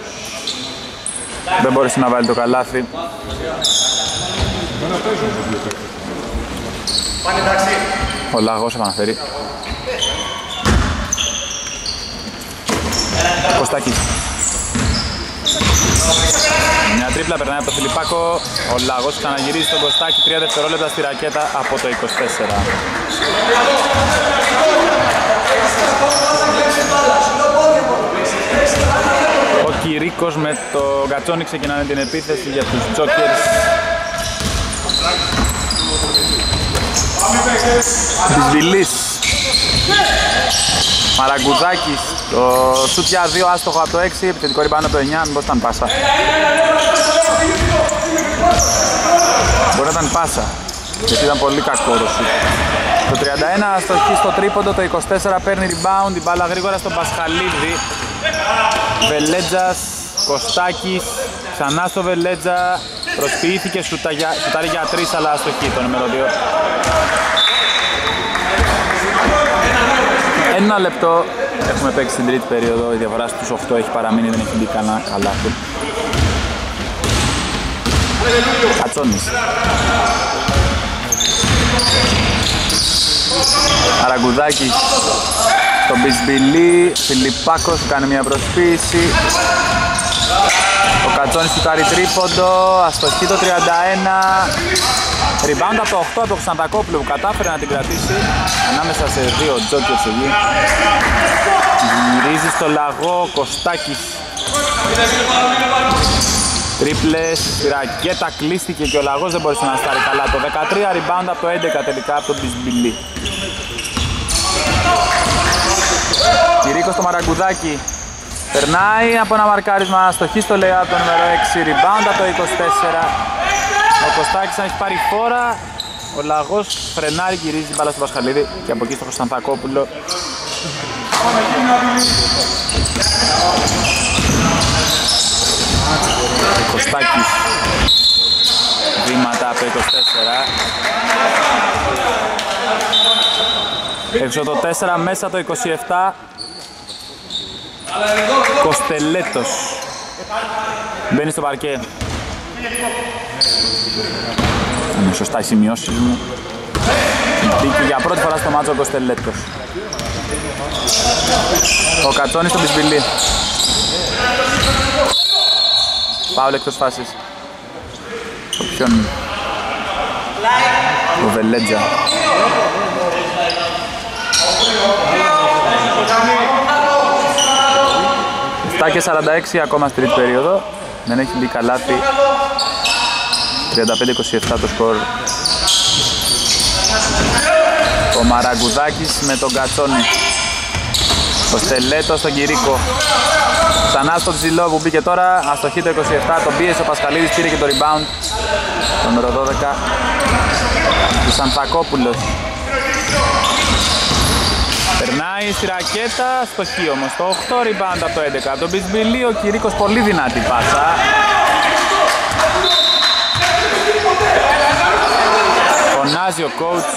Δεν μπόρεσε να βάλει το καλάθι. Ο Λαγός επαναφέρει. Κωστάκης. Μια τρίπλα περνάει από το Φιλιππάκο. Ο Λαγός ξαναγυρίζει στον Κωστάκη. τρία δευτερόλεπτα στη ρακέτα από το είκοσι τέσσερα. Ο Κυρίκος με το Γκατσόνι ξεκινάνε την επίθεση για τους Jokers. Μπισμπιλής, Μαραγκουδάκης, το σουτ για δύο άστοχο από το έξι, επιθετικό rebound από το εννιά, μήπως ήταν πάσα. Μπορεί να ήταν πάσα, γιατί ήταν πολύ κακό το σουτ. Το τριάντα ένα αστοχή στο τρίποντο, το είκοσι τέσσερα παίρνει rebound, την μπάλα γρήγορα στον Πασχαλίδη. Βελέτζας, Κωστάκης, ξανά στο Βελέτζα, προσποιήθηκε, σουτάρει για τρεις αλλά αστοχή το νούμερο δύο. Ένα λεπτό έχουμε παίξει την τρίτη περίοδο, η διαφορά στους οκτώ έχει παραμείνει, δεν έχει μπει κανένα καλάθι. Κατσόνης. Αραγκουδάκης στον Μπισμπιλή, Φιλιππάκος κάνει μια προσποίηση. Ο Κατσόνης σουτάρει τρίποντο, αστοχή το τριάντα ένα. Rebound από το οκτώ από το Ξαντακόπουλο που κατάφερε να την κρατήσει ανάμεσα σε δύο Jokers εκεί. Γυρίζει στο λαγό, Κωστάκης. Τρίπλες, η ρακέτα κλείστηκε και ο λαγός δεν μπορούσε να στάρει καλά. Το δεκατρία rebound από το έντεκα τελικά από τον Μπισμπιλή. Κυρίκος στο Μαραγκουδάκι. Περνάει από ένα μαρκάρισμα, αστοχή στο layup το νούμερο έξι, rebound από το είκοσι τέσσερα. Ο Κωστάκης αν έχει πάρει φόρα, ο Λαγός φρενάρει, γυρίζει την μπάλα στο Πασχαλίδη και από εκεί στο Κωνσταντακόπουλο. Κωστάκης, βήματα από το είκοσι τέσσερα. Έξω το τέσσερα, μέσα το είκοσι επτά. Κοστελέτος μπαίνει στο παρκέ. Είναι σωστά οι σημειώσεις μου. Μπήκε για πρώτη φορά στο μάτσο ο Κοστελέτος. Ο Κατσόνης στον Μπισμπιλή. Πάουλ εκτός φάσης. Το ποιον? Το Βελέτζα. επτά και σαράντα έξι ακόμα στη τρίτη περίοδο. Δεν έχει μπει καλάθι. τριάντα πέντε είκοσι επτά το σκορ. Ο Μαραγκουδάκης με τον Κατσόνη. Ο Στελέτος στον Κυρίκο. Ξανά στο ψηλό που μπήκε τώρα. Αστοχή το είκοσι επτά. Τον πίεσε ο Πασχαλίδης, πήρε και το rebound. Το νούμερο δώδεκα. Του Σανθακόπουλος. Περνάει στη ρακέτα, στοχή όμως. Το οκτώ rebound από το έντεκα. Τον Μπισμπιλή, ο Κυρίκος πολύ δυνατή πάσα. Φωνάζει ο coach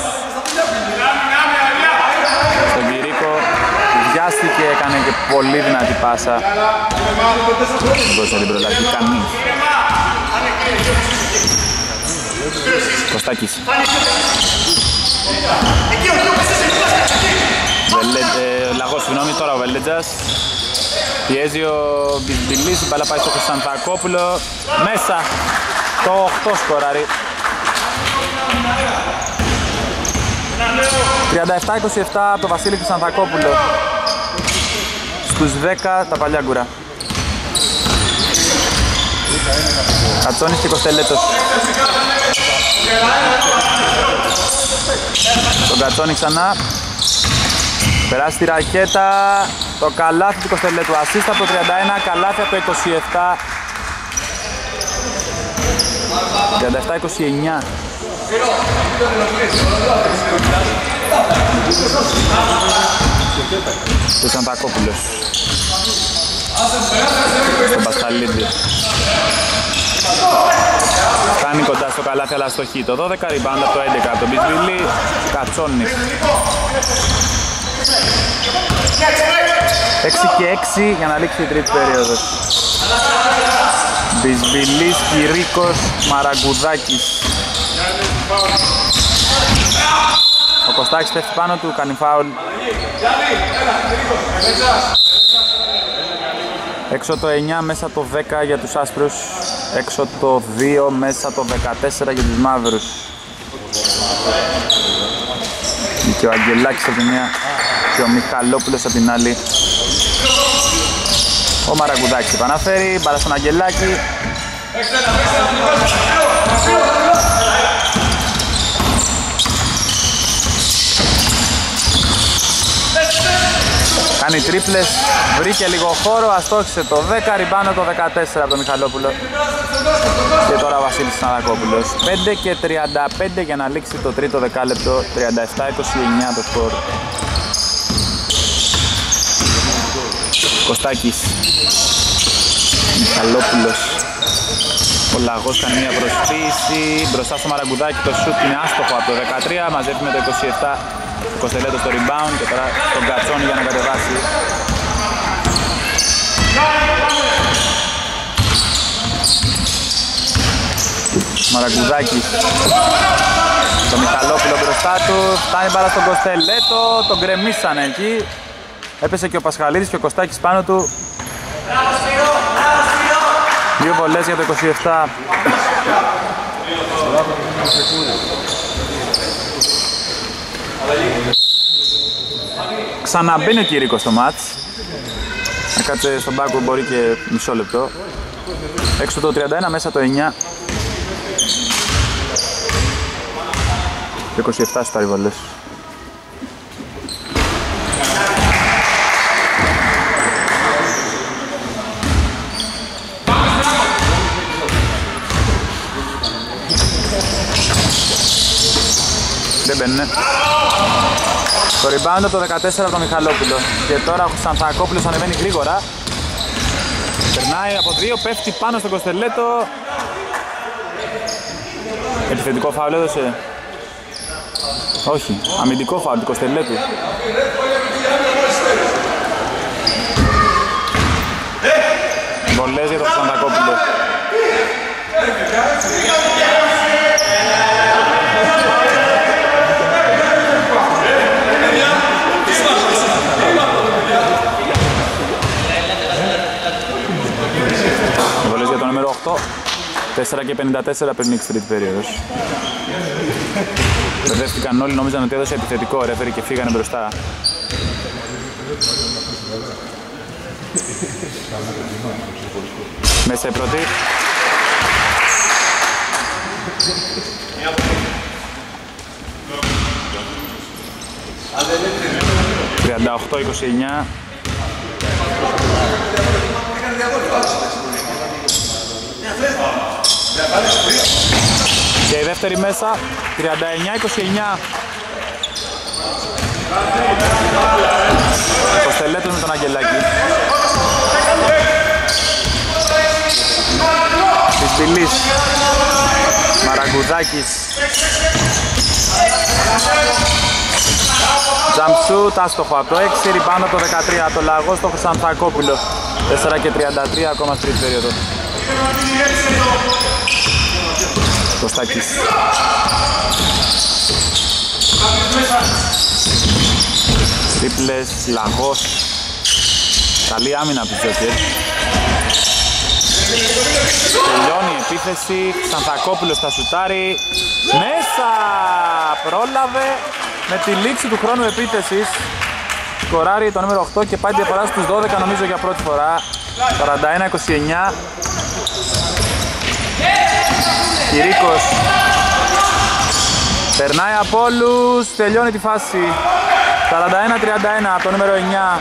στον Κυρίκο. Βιάστηκε, έκανε και πολύ δυνατή πάσα. Δεν μπορούσε να την προλάβει κανείς. Κωστάκης. Βελέ, Λαγός, συγγνώμη, τώρα ο Βελέτζας. Πιέζει ο Μπισμπιλής, η μπάλα πάει στο Κωνσταντακόπουλο. Μέσα, το οκτώ σκοράρει. τριάντα επτά είκοσι επτά από το Βασίλη Κωνσταντακόπουλο. Στους δέκα τα παλιά γκουρά. Κατσόνης και Κοστελέτος. Τον Κατσόνη ξανά. Περάσει τη ρακέτα. Το καλάθι του Κοστελέτου. Ασίστα από το τριάντα ένα, καλάθι από το είκοσι επτά. τριάντα επτά είκοσι εννιά. Το Σαντακόπουλος. Στον Πασχαλίδη. Φτάνει κοντά στο καλάθι αλλά αστοχή. Το δώδεκα rebound από το έντεκα. Το Μπισμπιλή, Κατσόνης. έξι και έξι για να λήξει η τρίτη περίοδος. Μπισμπιλής, Κυρίκος, Μαραγκουδάκης. Ο Κωστάκης πέφτει πάνω του, κάνει φάουλ. Έξω το εννιά, μέσα το δέκα για τους άσπρους. Έξω το δύο, μέσα το δεκατέσσερα για τους μαύρους. Και ο Αγγελάκης από τη μία και ο Μιχαλόπουλος από την άλλη. Ο Μαραγκουδάκης επαναφέρει, μπάλα στον Αγγελάκη. Κάνει τρίπλες, βρήκε λίγο χώρο, αστόχισε το δέκα, ριμπάνω το δεκατέσσερα από τον Μιχαλόπουλο. Και τώρα ο Βασίλης Σαναδακόπουλος. πέντε και τριάντα πέντε για να λήξει το τρίτο δεκάλεπτο, τριάντα επτά είκοσι εννιά το σκορ. Κωστάκης, Μιχαλόπουλος. Ο Λαγός κάνει μια προσποίηση, μπροστά στο Μαραγκουδάκι, το σουτ είναι άστοχο από το δεκατρία, μαζεύει με το είκοσι επτά το Κοστελέτο στο rebound και τώρα τον Κατσόνι για να κατεβάσει. Μαραγκουδάκης, το Μιχαλόπουλο μπροστά του, φτάνει μπάλα στον Κοστελέτο, τον γκρεμίσανε εκεί. Έπεσε και ο Πασχαλίδης και ο Κωστάκης πάνω του. Δύο βολές για το είκοσι επτά. Ξαναμπαίνει ο Κυρίκος στο μάτς. Να κάτσε στον μπάκο μπορεί και μισό λεπτό. Έξω το τριάντα ένα, μέσα το εννιά. Το είκοσι επτά στους βολές. Δεν μπαίνουνε. Το rebound από το δεκατέσσερα από τον Μιχαλόπουλο. Και τώρα ο Ξανθακόπουλος ανεβαίνει γρήγορα. Περνάει από δύο, πέφτει πάνω στον Κοστελέτο. Επιθετικό φάουλ έδωσε. Όχι, αμυντικό φάουλ του Κοστελέτου. Βολές για τον Ξανθακόπουλο. Βολές για το νούμερο οκτώ. τέσσερα και πενήντα τέσσερα πριν νίξει τρίτη περίοδος. Μπερδεύτηκαν όλοι, νόμιζαν ότι έδωσε επιθετικό ρέφερι και φύγανε μπροστά. Μέσα η πρώτη. τριάντα οκτώ είκοσι εννιά. Και η δεύτερη μέσα, τριάντα εννιά είκοσι εννιά. Το Στελέτος με τον Αγγελάκη. Της Μπιλής. Μαραγκουδάκης. Τζαμψούτ, άστοχο από το έξι, ριμπάνω το δεκατρία, το Λαγό στο Ξανθακόπουλο. τέσσερα και τριάντα τρία ακόμα στη τρίτη περίοδο. Κωστάκης. Τρίπλες, Λαγός. Καλή άμυνα από τους Τζόκερ. Τελειώνει η επίθεση, Ξανθακόπουλος θα σουτάρει. Μέσα! Πρόλαβε με τη λήξη του χρόνου επίθεσης. Σκοράρει το νούμερο οκτώ και πάει διαφορά στους δώδεκα νομίζω για πρώτη φορά. σαράντα ένα είκοσι εννιά. Κυρίκος περνάει από όλους, τελειώνει τη φάση. σαράντα ένα τριάντα ένα από το νούμερο εννιά.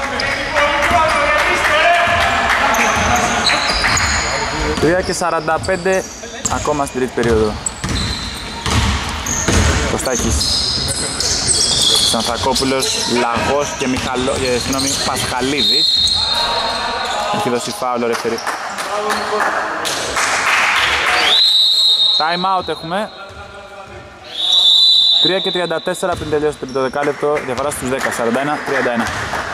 τρία και σαράντα πέντε ακόμα στην τρίτη περίοδο. Κωστάκης, Ξανθακόπουλος, Λαγός και Μιχαλό... ε, συγγνώμη, Πασχαλίδης. Έχει δώσει φάουλ ο ρεφερί. Time out έχουμε. τρία και τριάντα τέσσερα πριν τελειώσει το δεκάλεπτο, διαφορά στους δέκα, σαράντα ένα τριάντα ένα.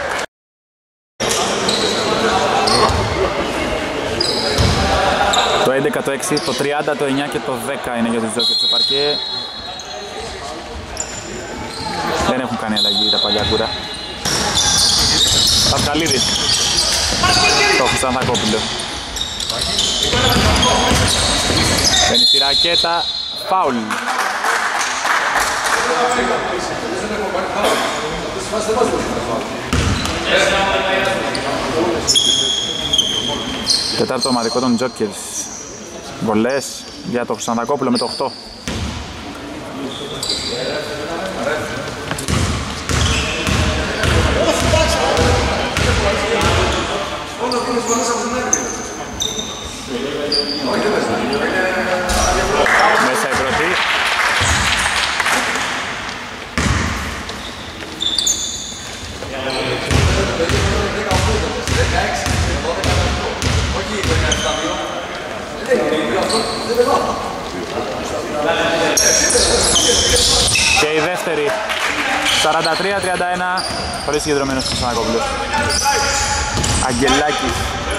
Το έντεκα, το έξι, το τριάντα, το εννιά και το δέκα είναι για τους Τζόκερ στο παρκέ. Δεν έχουν κάνει αλλαγή τα παλιά κούρα. Πασχαλίδης. Το Ξανθακόπουλο. Μπαίνει στη ρακέτα. Φάουλ. Τετάρτο ομαδικό των Jokers. Βολές για το Χρυσανθακόπουλο με το οκτώ. Μέσα η πρώτη. Και η δεύτερη. σαράντα τρία τριάντα ένα. Πολύ συγκεντρωμένος ο Χρυσανθακόπουλος. Αγγελάκης.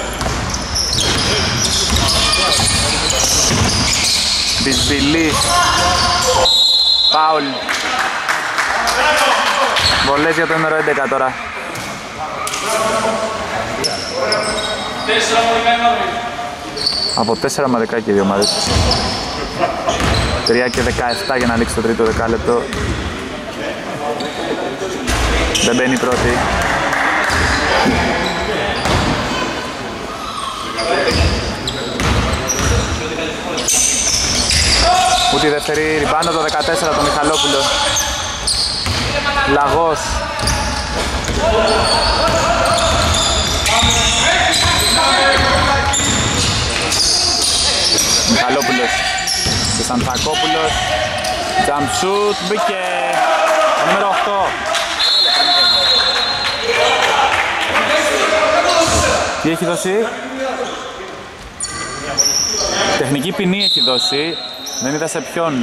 Μπισμπιλής. Πάουλ. Βολές για το νούμερο έντεκα τώρα. Από τέσσερα ομαδικά και οι δύο ομάδες. τρία και δεκαεπτά για να λήξει το τρίτο δεκάλεπτο. Δεν μπαίνει η πρώτη. Ούτε η δεύτερη, ριμπάνο το δεκατέσσερα το Μιχαλόπουλο. Λαγός. Μιχαλόπουλος και Σανθακόπουλος. Jump shoot, μπήκε το νούμερο οκτώ. Τι έχει δώσει? Τεχνική ποινή έχει δώσει. Δεν είδα σε ποιον.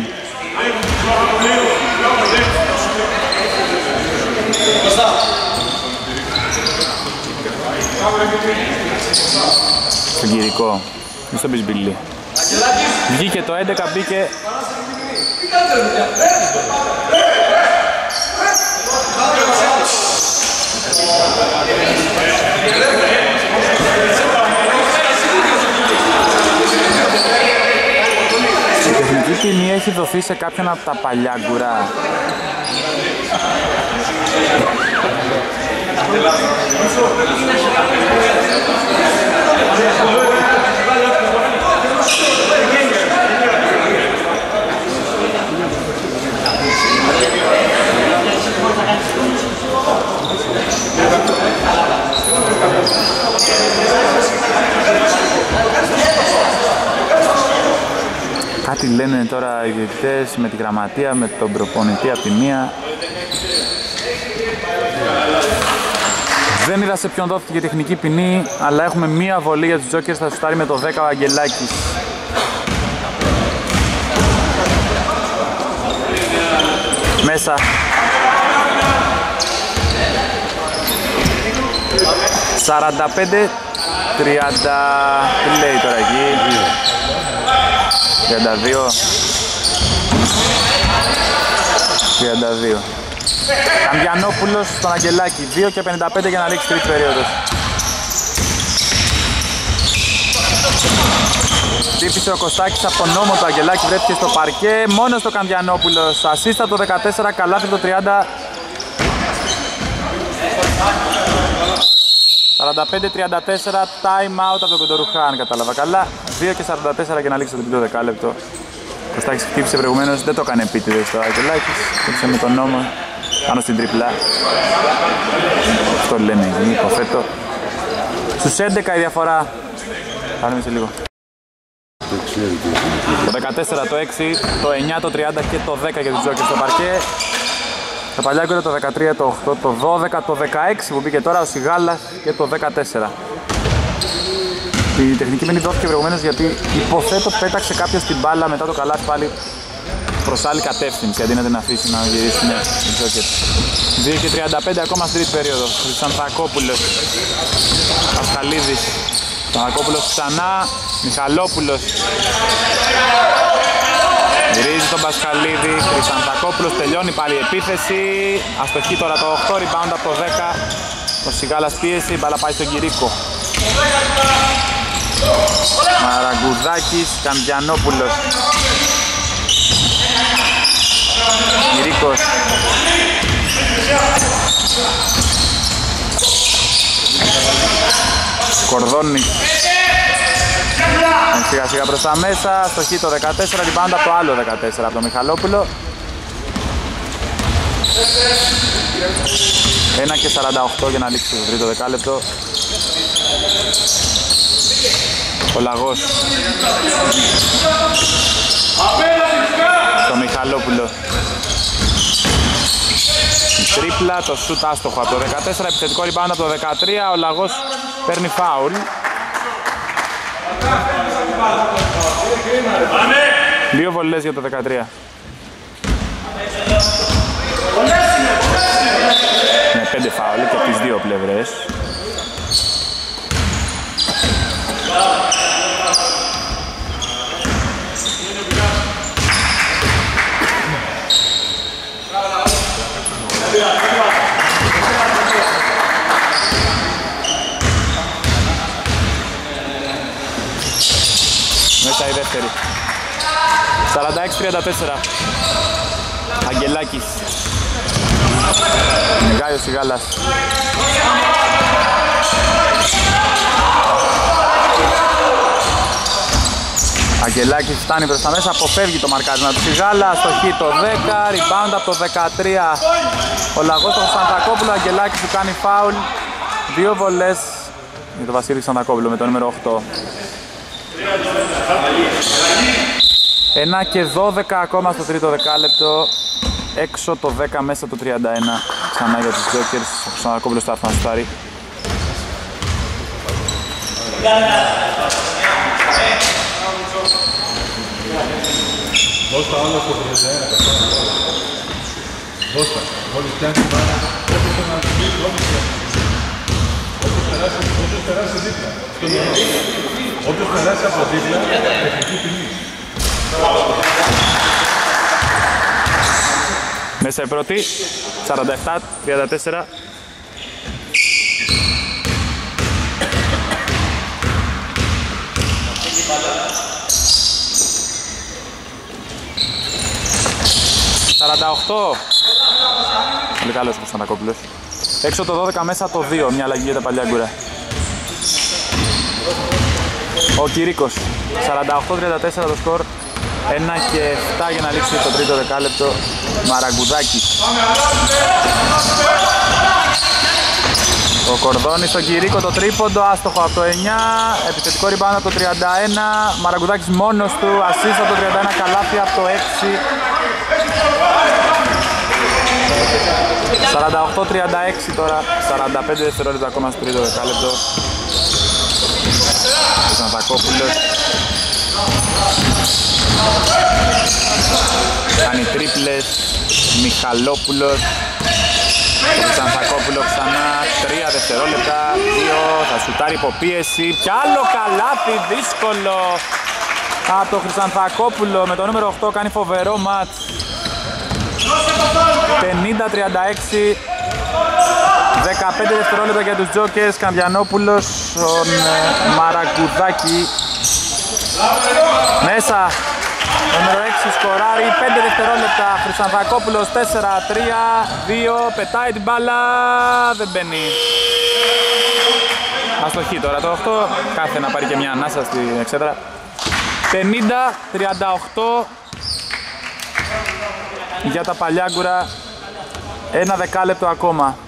Στον Κυρικό. Μη στον Μπισμπιλή. Βγήκε το έντεκα, μπήκε. Η τεχνική ποινή έχει δοθεί σε κάποιον από τα παλιά γκουρά. Κάτι λένε τώρα οι διαιτητές με τη γραμματεία, με τον προπονητή από τη μία. Δεν είδα σε ποιον δόθηκε τεχνική ποινή, αλλά έχουμε μία βολή για τους Jokers, θα σουτάρει με το δέκα ο Αγγελάκης. Μέσα. σαράντα πέντε τριάντα, τι λέει τώρα εκεί, τριάντα δύο τριάντα δύο. Καμπιανόπουλος στον Αγγελάκη, δύο και πενήντα πέντε για να λήξει τρίτη περίοδος. Χτύπησε ο Κωστάκης από τον νόμο του Αγγελάκη, βρέθηκε στο παρκέ, μόνος το Καμπιανόπουλος, ασίστα το δεκατέσσερα, καλάθι το τριάντα. σαράντα πέντε τριάντα τέσσερα, time out από τον Κοντορουχά, αν κατάλαβα καλά. δύο και σαράντα τέσσερα για να λήξει το τρίτο δεκάλεπτο. Ο Κωστάκης χτύπησε προηγουμένως, δεν το έκανε επίτηδες το Αγγελάκης, χτύπησε με τον νόμο πάνω στην τριπλά. Αυτό λένε εκεί, υποθέτω. Στους έντεκα η διαφορά. Πάρουμε σε λίγο. Το δεκατέσσερα το έξι, το εννιά το τριάντα και το δέκα για τους Jokers στο παρκέ. Τα παλιά γκολ το δεκατρία, το οκτώ, το δώδεκα, το δεκαέξι που μπήκε τώρα ο Σιγάλας και το δεκατέσσερα. Η τεχνική ποινή δόθηκε προηγουμένως γιατί υποθέτω πέταξε κάποιος την μπάλα μετά το καλάθι πάλι προς άλλη κατεύθυνση αντί να την αφήσει να γυρίσει ναι, οι Jokers. δύο και τριάντα πέντε ακόμα στην τρίτη περίοδο. Χρυσανθακόπουλος, Πασχαλίδης, Χρυσανθακόπουλος ξανά, Μιχαλόπουλος. Γυρίζει τον Πασχαλίδη, Χρυσανθακόπουλος, τελειώνει πάλι η επίθεση. Αστοχή τώρα το οκτώ, rebound από το δέκα. Ο Σιγάλας πίεση, η μπάλα πάει στον Κυρίκο. Μαραγκουδάκης, Καμπιανόπουλος. Κυρίκος. Κορδόνης. Σιγά σιγά προς τα μέσα, στο χ το δεκατέσσερα, rebound από το άλλο δεκατέσσερα από τον Μιχαλόπουλο. ένα και σαράντα οκτώ για να λήξει το τρίτο δεκάλεπτο. Ο Λαγός στο Μιχαλόπουλο. Τρίπλα, το σουτ άστοχο από το δεκατέσσερα, επιθετικό rebound από το δεκατρία, ο Λαγός παίρνει φάουλ. Δύο βολές για το δεκατρία. Με πέντε φάουλ και από τις δύο πλευρές. Μέσα η δεύτερη. σαράντα έξι τριάντα τέσσερα. Αγγελάκης. Γάιος Σιγάλας. Αγγελάκης φτάνει προς τα μέσα, αποφεύγει το μαρκάρισμα του Σιγάλα. Στο χ το δέκα, rebound από το δεκατρία. Ο Λαγός του Σαντακόπουλο, Αγγελάκης που κάνει φάουλ. Δύο βολές για τον Βασίλη Σαντακόπουλο με το νούμερο οκτώ. ένα και δώδεκα ακόμα στο τρίτο δεκάλεπτο. Έξω το δέκα, μέσα το τριάντα ένα. Ξανά για τους Jokers, ο Σαντακόπουλος θα έρθει να σουτάρει. Δώσ' τα όλα στο τριάντα ένα. Δώσ' τα. Μόλις πιάνει την μπάλα, έπρεπε να του πει όποιος πιάνει. Όποιος περάσει δίπλα. Όποιος περάσει από δίπλα, τεχνική ποινή. Μέσα η πρώτη, σαράντα επτά τριάντα τέσσερα. σαράντα οκτώ. Πολύ καλός ο Κωνσταντακόπουλος. Έξω το δώδεκα, μέσα το δύο. Μια αλλαγή για τα Παλιάγκουρα. Ο Κυρίκος. σαράντα οκτώ τριάντα τέσσερα το σκορ. ένα και επτά για να λήξει το τρίτο δεκάλεπτο. Μαραγκουδάκης. Ο Κορδόνης στον Κυρίκο, το τρίποντο, άστοχο από το εννιά. Επιθετικό rebound από το τριάντα ένα. Μαραγκουδάκης μόνος του, assist από το τριάντα ένα, καλάθι από το έξι. σαράντα οκτώ τριάντα έξι τώρα, σαράντα πέντε δευτερόλεπτα ακόμα στο τρίτο δεκάλεπτο. Ο Σαντακόπουλος κάνει τρίπλες, Μιχαλόπουλος. Ο Σαντακόπουλος ξανά, τρία δευτερόλεπτα, δύο, θα σουτάρει υποπίεση. Κι άλλο καλάθι, δύσκολο από τον Χρυσανθακόπουλο με το νούμερο οκτώ, κάνει φοβερό μάτς. πενήντα τριάντα έξι, δεκαπέντε δευτερόλεπτα για τους Jokers. Καμπιανόπουλος, τον Μαραγκουδάκη μέσα, νούμερο έξι σκοράρει, πέντε δευτερόλεπτα. Χρυσανθακόπουλος, τέσσερα τρία δύο, πετάει την μπάλα, δεν μπαίνει. Αστοχή τώρα το οκτώ, κάθε να πάρει και μια ανάσα στην εξέδρα. πενήντα τριάντα οκτώ για τα Παλιάγκουρα, ένα δεκάλεπτο ακόμα.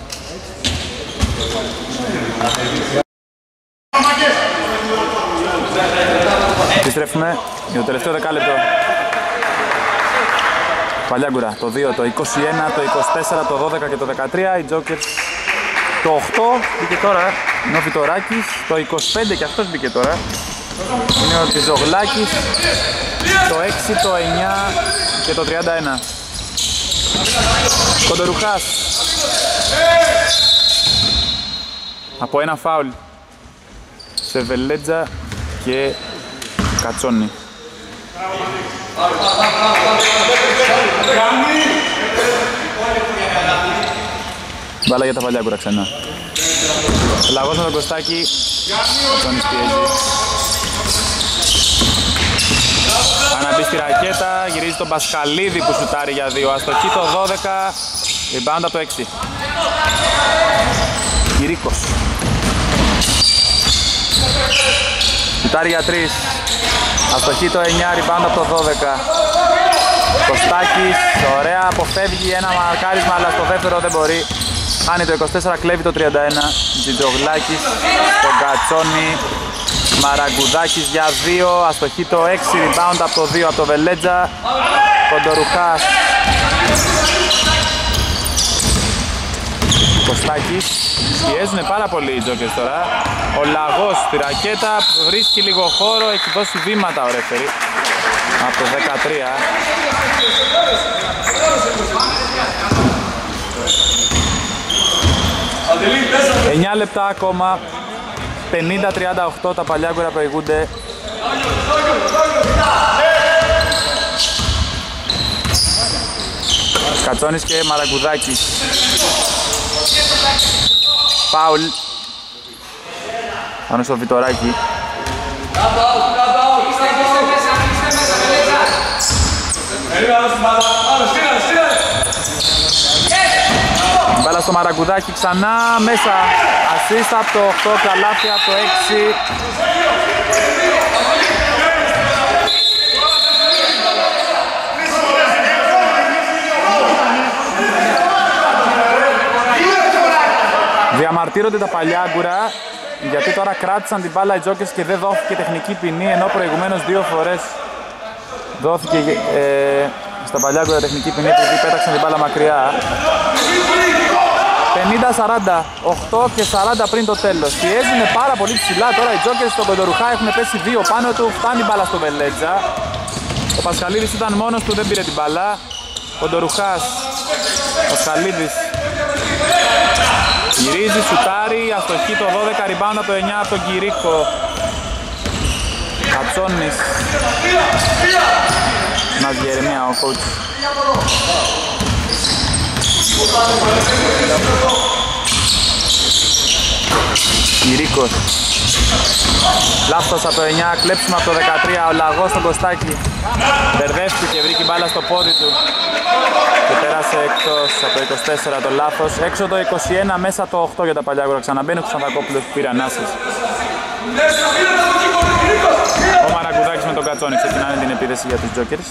Επιστρέφουμε για το τελευταίο δεκάλεπτο. Παλιάγκουρα, το δύο, το είκοσι ένα, το είκοσι τέσσερα, το δώδεκα και το δεκατρία. Οι Jokers το οκτώ μπήκε τώρα, είναι ο Βιτοράκης. Το είκοσι πέντε και αυτός μπήκε τώρα, είναι ο Τιζογλάκης. Το έξι, το εννιά και το τριάντα ένα. Κοντορουχάς από ένα φάουλ σε Βελέτζα και Κατσόνι. Μπάλα για τα Παλιάγκουρα ξανά. Λαγός με τον Κωστάκη, Κατσόνις πιέζει. Αναμπεί στη ρακέτα, γυρίζει τον Πασχαλίδη που σουτάρει για δύο. Αστοχή το δώδεκα, rebound από το έξι. Κυρίκος. Σουτάρει για τρεις. Αστοχή το εννιά, rebound από το δώδεκα. Κωστάκης, ωραία, αποφεύγει ένα μαρκάρισμα, αλλά στο δεύτερο δεν μπορεί. Χάνει το είκοσι τέσσερα, κλέβει το τριάντα ένα. Τζιτζογλάκης, τον Κατσόνη. Μαραγκουδάκης για δύο, αστοχή το έξι, rebound από το δύο από το Βελέτζα. Κοντορουχάς. Κωστάκης. Πιέζουνε πάρα πολύ οι Τζόκερς τώρα. Ο Λαγός στη ρακέτα, βρίσκει λίγο χώρο, έχει δώσει βήματα ο ρέφερι. Από το δεκατρία. εννιά λεπτά ακόμα. πενήντα τριάντα οκτώ, τα Παλιάγκουρα προηγούνται. Κατσόνης και Μαραγκουδάκης. Φάουλ πάνω στο Βιτοράκι. Μπάλα στο Μαραγκουδάκι ξανά μέσα. Ασίστα από το οκτώ, καλάθι από το έξι. Διαμαρτύρονται τα Παλιάγκουρα γιατί τώρα κράτησαν την μπάλα οι Τζόκερς και δεν δόθηκε τεχνική ποινή, ενώ προηγουμένως δύο φορές δόθηκε ε, στα Παλιάγκουρα τεχνική ποινή επειδή πέταξαν την μπάλα μακριά. πενήντα σαράντα, οκτώ και σαράντα πριν το τέλος. Πιέζουν πάρα πολύ ψηλά τώρα οι Τζόκερς στον Κοντορουχά, έχουν πέσει δύο πάνω του, φτάνει η μπάλα στο Βελέτζα. Ο Πασχαλίδης ήταν μόνος του, δεν πήρε την μπάλα. Κοντορουχάς, Πασχαλίδης γυρίζει, σουτάρει, αστοχή το δώδεκα, rebound από το εννιά από τον Κυρίκο. Κατσόνης. Μας Γερεμία ο coach. Κυρίκος. Λάθος από το εννιά, κλέψιμο από το δεκατρία, ο Λαγός στον Κωστάκη. Μπερδεύτηκε, βρήκε μπάλα στο πόδι του και πέρασε εκτός από το είκοσι τέσσερα το λάθος. Έξω το είκοσι ένα, μέσα το οκτώ για τα Παλιάγκουρα. Ξαναμπαίνει ο Ξανθακόπουλος που πήρε ανάσες. Ο Μαραγκουδάκης με τον Κατσόνη ξεκινάνε την επίθεση για τους Τζόκερς.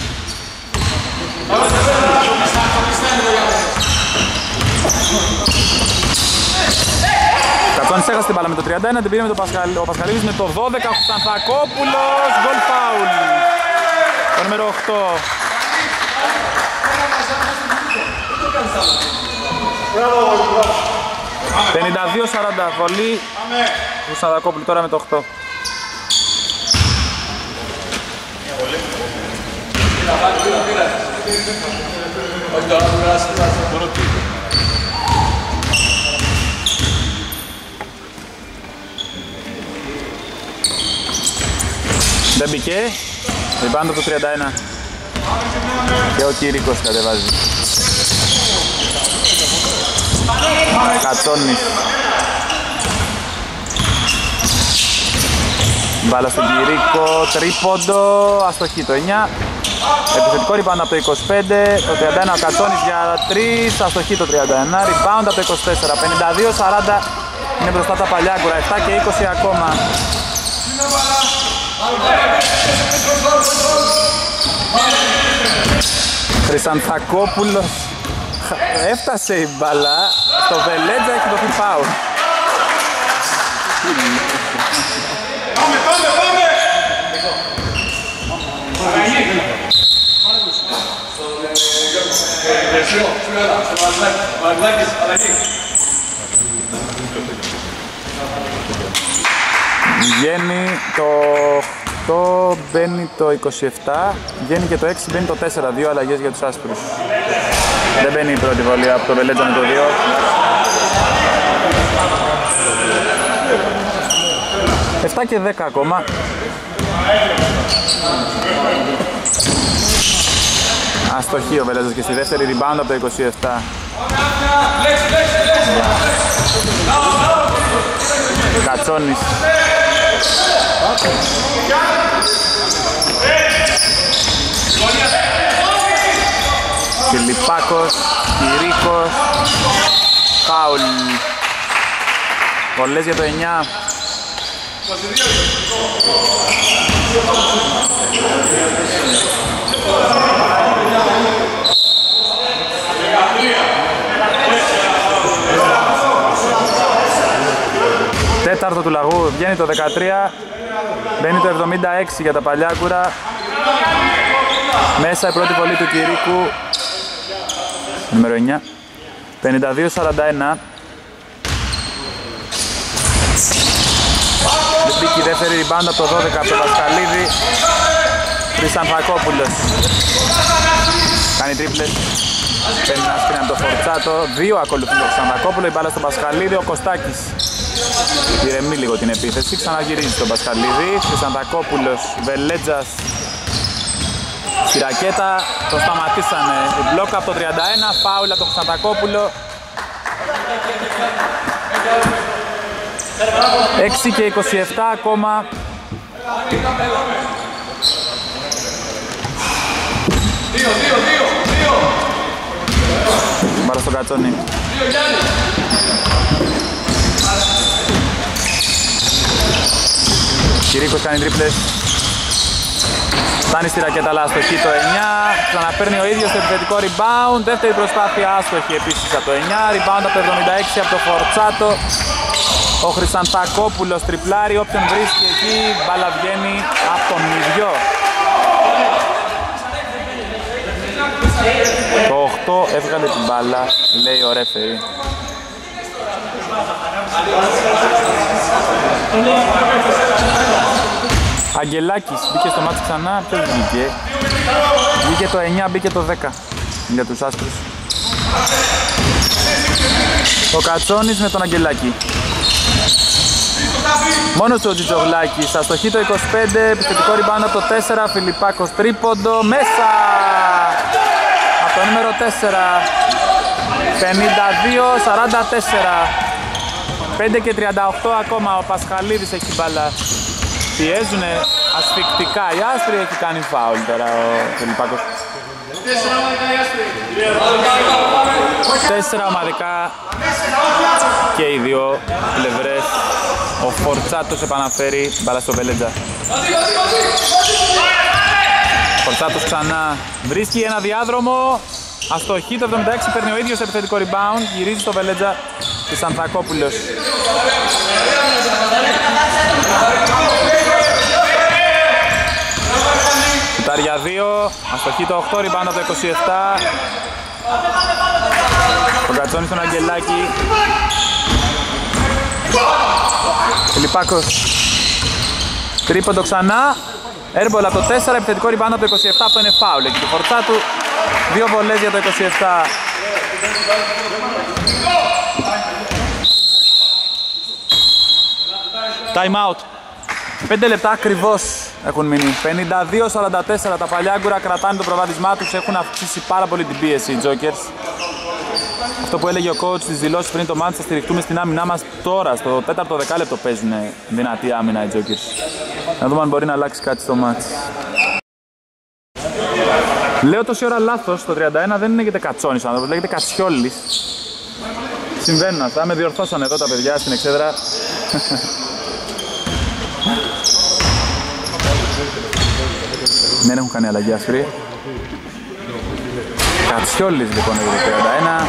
Κατσόνης έχασε την μπάλα με το τριάντα ένα, την πήρε με τον Πασχαλίδη. Ο Πασχαλίδης με το δώδεκα, ο Ξανθακόπουλος, γκολ φάουλ. Το νούμερο οκτώ. πενήντα δύο σαράντα, βολή του Ξανθακόπουλου τώρα με το οκτώ. Δεν μπήκε, rebound το τριάντα ένα και ο Κυρίκος κατεβάζει. Κατσόνης. Μπάλα στον Κυρίκο, τρίποντο, αστοχή το εννιά. Επιθετικό rebound από το είκοσι πέντε, το τριάντα ένα ο Κατσόνης για τρία, αστοχή το τριάντα ένα, rebound από το είκοσι τέσσερα, πενήντα δύο σαράντα είναι μπροστά τα Παλιάγκουρα, επτά και είκοσι ακόμα. Χρυσανθακόπουλος, έφτασε η μπάλα, στο Βελέτζα έχει δοθεί φάουλ. Πάμε, πάμε, πάμε! Βγαίνει το οκτώ, μπαίνει το είκοσι επτά, βγαίνει και το έξι, μπαίνει το τέσσερα, δύο αλλαγές για τους άσπρους. Δεν μπαίνει η πρώτη βολή από το Βελέτζα με το δύο. επτά και δέκα ακόμα. Αστοχή ο Βελέτζας και στη δεύτερη, rebound από το είκοσι επτά. Κατσόνης. Φιλιππάκος, Κυρίκος, φάουλ. Βολές για το εννιά. Τέταρτο του Λαγού, βγαίνει το δεκατρία, μπαίνει το εβδομήντα έξι για τα Παλιάκουρα. Μέσα η πρώτη βολή του Κυρίκου, νούμερο εννιά, πενήντα δύο σαράντα ένα. Μπήκε η δεύτερη ριμπάντα από το δώδεκα από τον Πασχαλίδη. Χρυσανθακόπουλος κάνει τρίπλες, παίρνει ένα σκριν από το Φορτσάτο. Δύο ακολουθούν τον Χρυσανθακόπουλο, η μπάλα στον Πασχαλίδη. Ο Κωστάκης ηρεμεί λίγο την επίθεση, ξαναγυρίζει στον Πασχαλίδη. Χρυσανθακόπουλος, Βελέτζας στη ρακέτα, το σταματήσανε. Η μπλόκα από το τριάντα ένα, φάουλ από τον Χρυσανθακόπουλο. έξι και είκοσι επτά ακόμα. Δύο, δύο, δύο, δύο. Μπάρα στον Κατσόνι. Κυρίκος κάνει τρίπλες. Φτάνει στη ρακέτα, αλλά άστοχη το εννιά. Ξαναπαίρνει ο ίδιος το επιθετικό rebound. Δεύτερη προσπάθεια άστοχη επίσης από το εννιά. Rebound από το εβδομήντα έξι από το Φορτσάτο. Ο Χρυσανθακόπουλος τριπλάρει, όποιον βρίσκει εκεί, μπάλα βγαίνει από τον ίδιο. Το οκτώ έβγαλε την μπάλα, λέει ο ρέφερι. Αγγελάκης μπήκε στο μάτι ξανά, ποιος βγήκε? Βγήκε το εννιά, μπήκε το δέκα για τους άσπρους. Ο Κατσόνης με τον Αγγελάκη. Μόνος του ο Τζιτζογλάκης, αστοχή το είκοσι πέντε, επιθετικό rebound από το τέσσερα, Φιλιππάκος τρίποντο, μέσα από το νούμερο τέσσερα, πενήντα δύο σαράντα τέσσερα, πέντε και τριάντα οκτώ ακόμα, ο Πασχαλίδης έχει μπάλα. Πιέζουνε ασφικτικά, η Άσπρη έχει κάνει φάουλ τώρα ο Φιλιππάκος. Τέσσερα ομαδικά και οι δύο πλευρές. Ο Φορτσάτος επαναφέρει μπάλα στο Βελέτζα. Φορτσάτος ξανά βρίσκει ένα διάδρομο. Αστοχή το εβδομήντα έξι, παίρνει ο ίδιος επιθετικό rebound. Γυρίζει στο Βελέτζα της Ανθακόπουλος. Σουτάρια δύο, αστοχή το οκτώ, rebound από το είκοσι επτά. Ο Κατσόνης στον Αγγελάκη. Φιλιππάκος. Τρίποντο ξανά. Airball από το τέσσερα, επιθετικό rebound από το είκοσι επτά, αυτό είναι φάουλ εκεί του Φορτσάτου. Δύο βολές για το είκοσι επτά. Time out. Πέντε λεπτά ακριβώς έχουν μείνει. πενήντα δύο σαράντα τέσσερα, τα Παλιάγκουρα κρατάνε το προβάδισμά τους, έχουν αυξήσει πάρα πολύ την πίεση οι Jokers. Αυτό που έλεγε ο coach στις δηλώσεις πριν το μάτς, θα στηριχτούμε στην άμυνά μας τώρα, στο τέταρτο δεκάλεπτο παίζουν δυνατή άμυνα οι Jokers. Να δούμε αν μπορεί να αλλάξει κάτι στο μάτς. Λέω τόση ώρα λάθος, το τριάντα ένα δεν λέγεται Κατσόνης ο άνθρωπος, λέγεται Κατσιόλης. Συμβαίνουν αυτά, με διορθώσαν εδώ τα παιδιά στην εξέδρα. Δεν έχουν κάνει αλλαγή Άσπρη. Κατσιόλης λοιπόν έγινε το τριάντα ένα.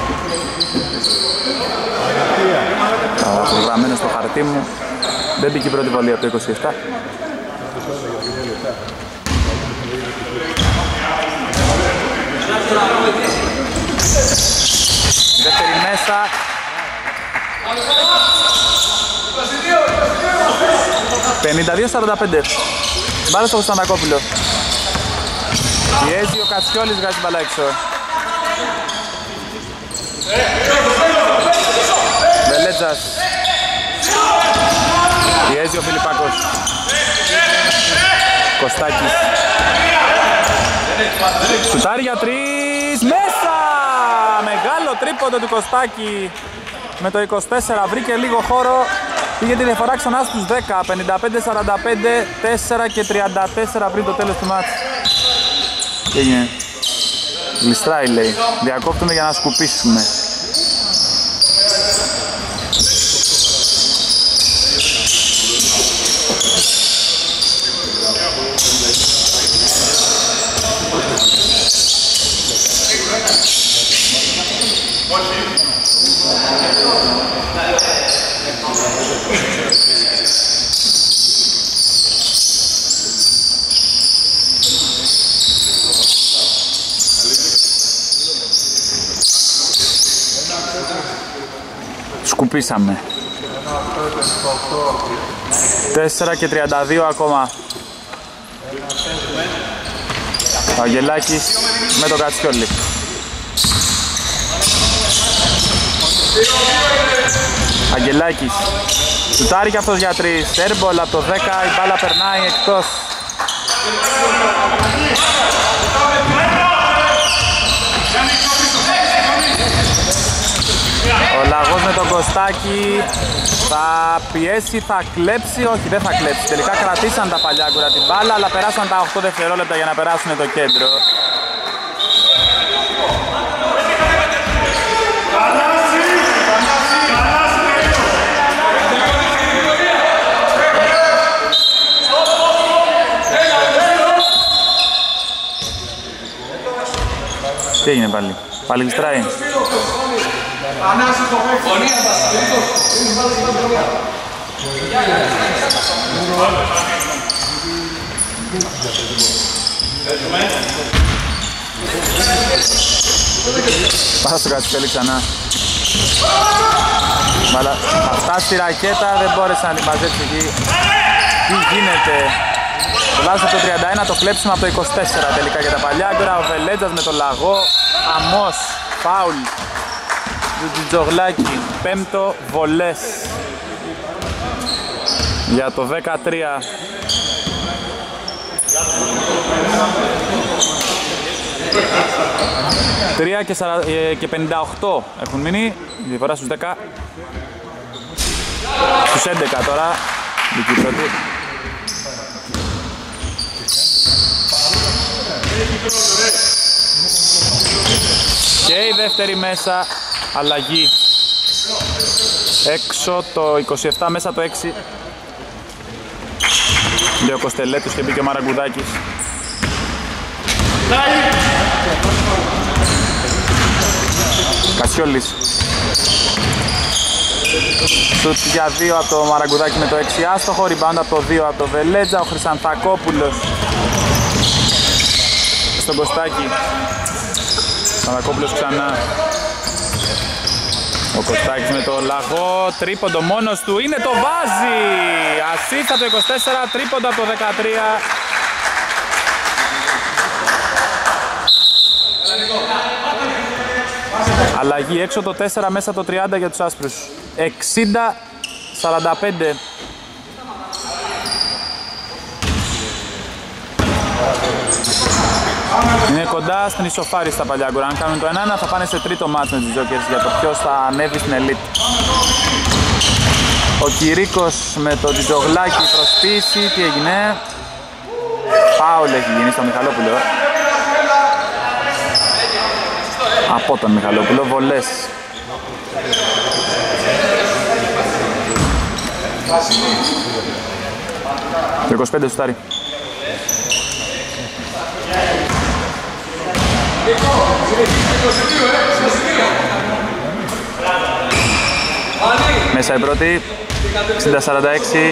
Προγραμμένο στο χαρτί μου. Δεν μπήκε η πρώτη βολή από το είκοσι επτά. Δεύτερη μέσα. πενήντα δύο σαράντα πέντε. Μπάλα στο Κωνσταντακόπουλο. Πιέζει ο Κατσιόλης, βγάζει μπάλα έξω. Βελέτζας. Πιέζει ο Φιλιππάκος. Κωστάκης. Σουτάρει για τρεις. Μέσα! Μεγάλο τρίποντο του Κωστάκη. Με το είκοσι τέσσερα βρήκε λίγο χώρο. Πήγε τη διαφορά ξανά στους δέκα. πενήντα πέντε σαράντα πέντε, τέσσερα και τριάντα τέσσερα πριν το τέλος του μάτς. Τι έγινε? Γλιστράει λέει. Διακόπτουμε για να σκουπίσουμε. σκουπίσαμε. τέσσερα και τριάντα δύο ακόμα. Ο Αγγελάκης με τον Κατσιόλη. Αγγελάκης σουτάρει και αυτός για τρεις. Airball από το δέκα, η μπάλα περνάει εκτός. Ο Λαγός με τον Κωστάκη θα πιέσει, θα κλέψει, όχι δεν θα κλέψει. Τελικά κρατήσαν τα Παλιάγκουρα την μπάλα, αλλά περάσαν τα οκτώ δευτερόλεπτα για να περάσουν το κέντρο. Τι έγινε πάλι, πάλι γλιστράει. Πάσα στο Κατσιόλη ξανά. Αλλά θα φτάσει στη ρακέτα, δεν μπόρεσε να την μαζέψει εκεί. Τι γίνεται. Τουλάχιστον το τριάντα ένα, το κλέψιμο από το είκοσι τέσσερα τελικά για τα Παλιάγκουρα. Ο Βελέτζας με το Λαγό, αμός, φάουλ του Τζιτζογλάκη, πέμπτο βολές για το δεκατρία. τρία και πενήντα οκτώ έχουν μείνει, η διαφορά στους δέκα. Στους έντεκα τώρα, δική πρώτη. Και η δεύτερη μέσα, αλλαγή. Έξω το είκοσι επτά, μέσα το έξι. Δύο Κοστελέτους και μπήκε ο Μαραγκουδάκης. Κασιόλης. Σουτ για δύο από το Μαραγκουδάκη με το έξι άστοχο. Rebound από το δύο από το Βελέτζα. Ο Χρυσανθακόπουλος στον Κωστάκη. Χρυσανθακόπουλος ξανά. Ο Κωστάκης με το Λαγό, τρίποντο μόνος του, είναι, το βάζει! Ασίστ από το είκοσι τέσσερα, τρίποντο από το δεκατρία. Αλλαγή έξω το τέσσερα, μέσα το τριάντα για τους άσπρους. εξήντα σαράντα πέντε. Είναι κοντά στην ισοφάρη στα Παλιάγκουρα. Αν κάνουν το ένα ένα θα πάνε σε τρίτο μάτς με τους Jokers για το ποιος θα ανέβει στην Elite. Ο Κυρίκος με το Τζιτζογλάκη προσπίσει. Τι έγινε? Φάουλ έχει γίνει στο Μιχαλόπουλο. Από τον Μιχαλόπουλο, βολές. Το είκοσι πέντε σουτάρι. Μέσα η πρώτη, εξήντα σαράντα έξι.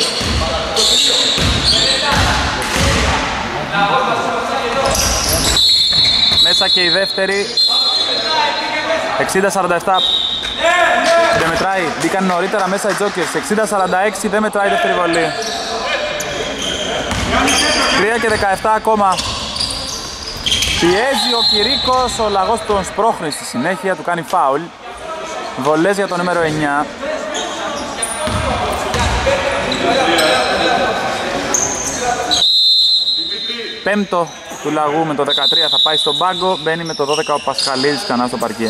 Μέσα και η δεύτερη, εξήντα σαράντα επτά. Δεν μετράει, μπήκαν νωρίτερα μέσα οι Jokers. εξήντα σαράντα έξι, δεν μετράει η δεύτερη βολή. τρία και δεκαεπτά ακόμα. Πιέζει ο Κυρίκος, ο Λαγός τον σπρώχνει στη συνέχεια, του κάνει φάουλ. Βολές για το νούμερο εννιά. Πέμπτο του Λαγού με το δεκατρία θα πάει στον πάγκο, μπαίνει με το δώδεκα ο Πασχαλίδης ξανά στο παρκέ.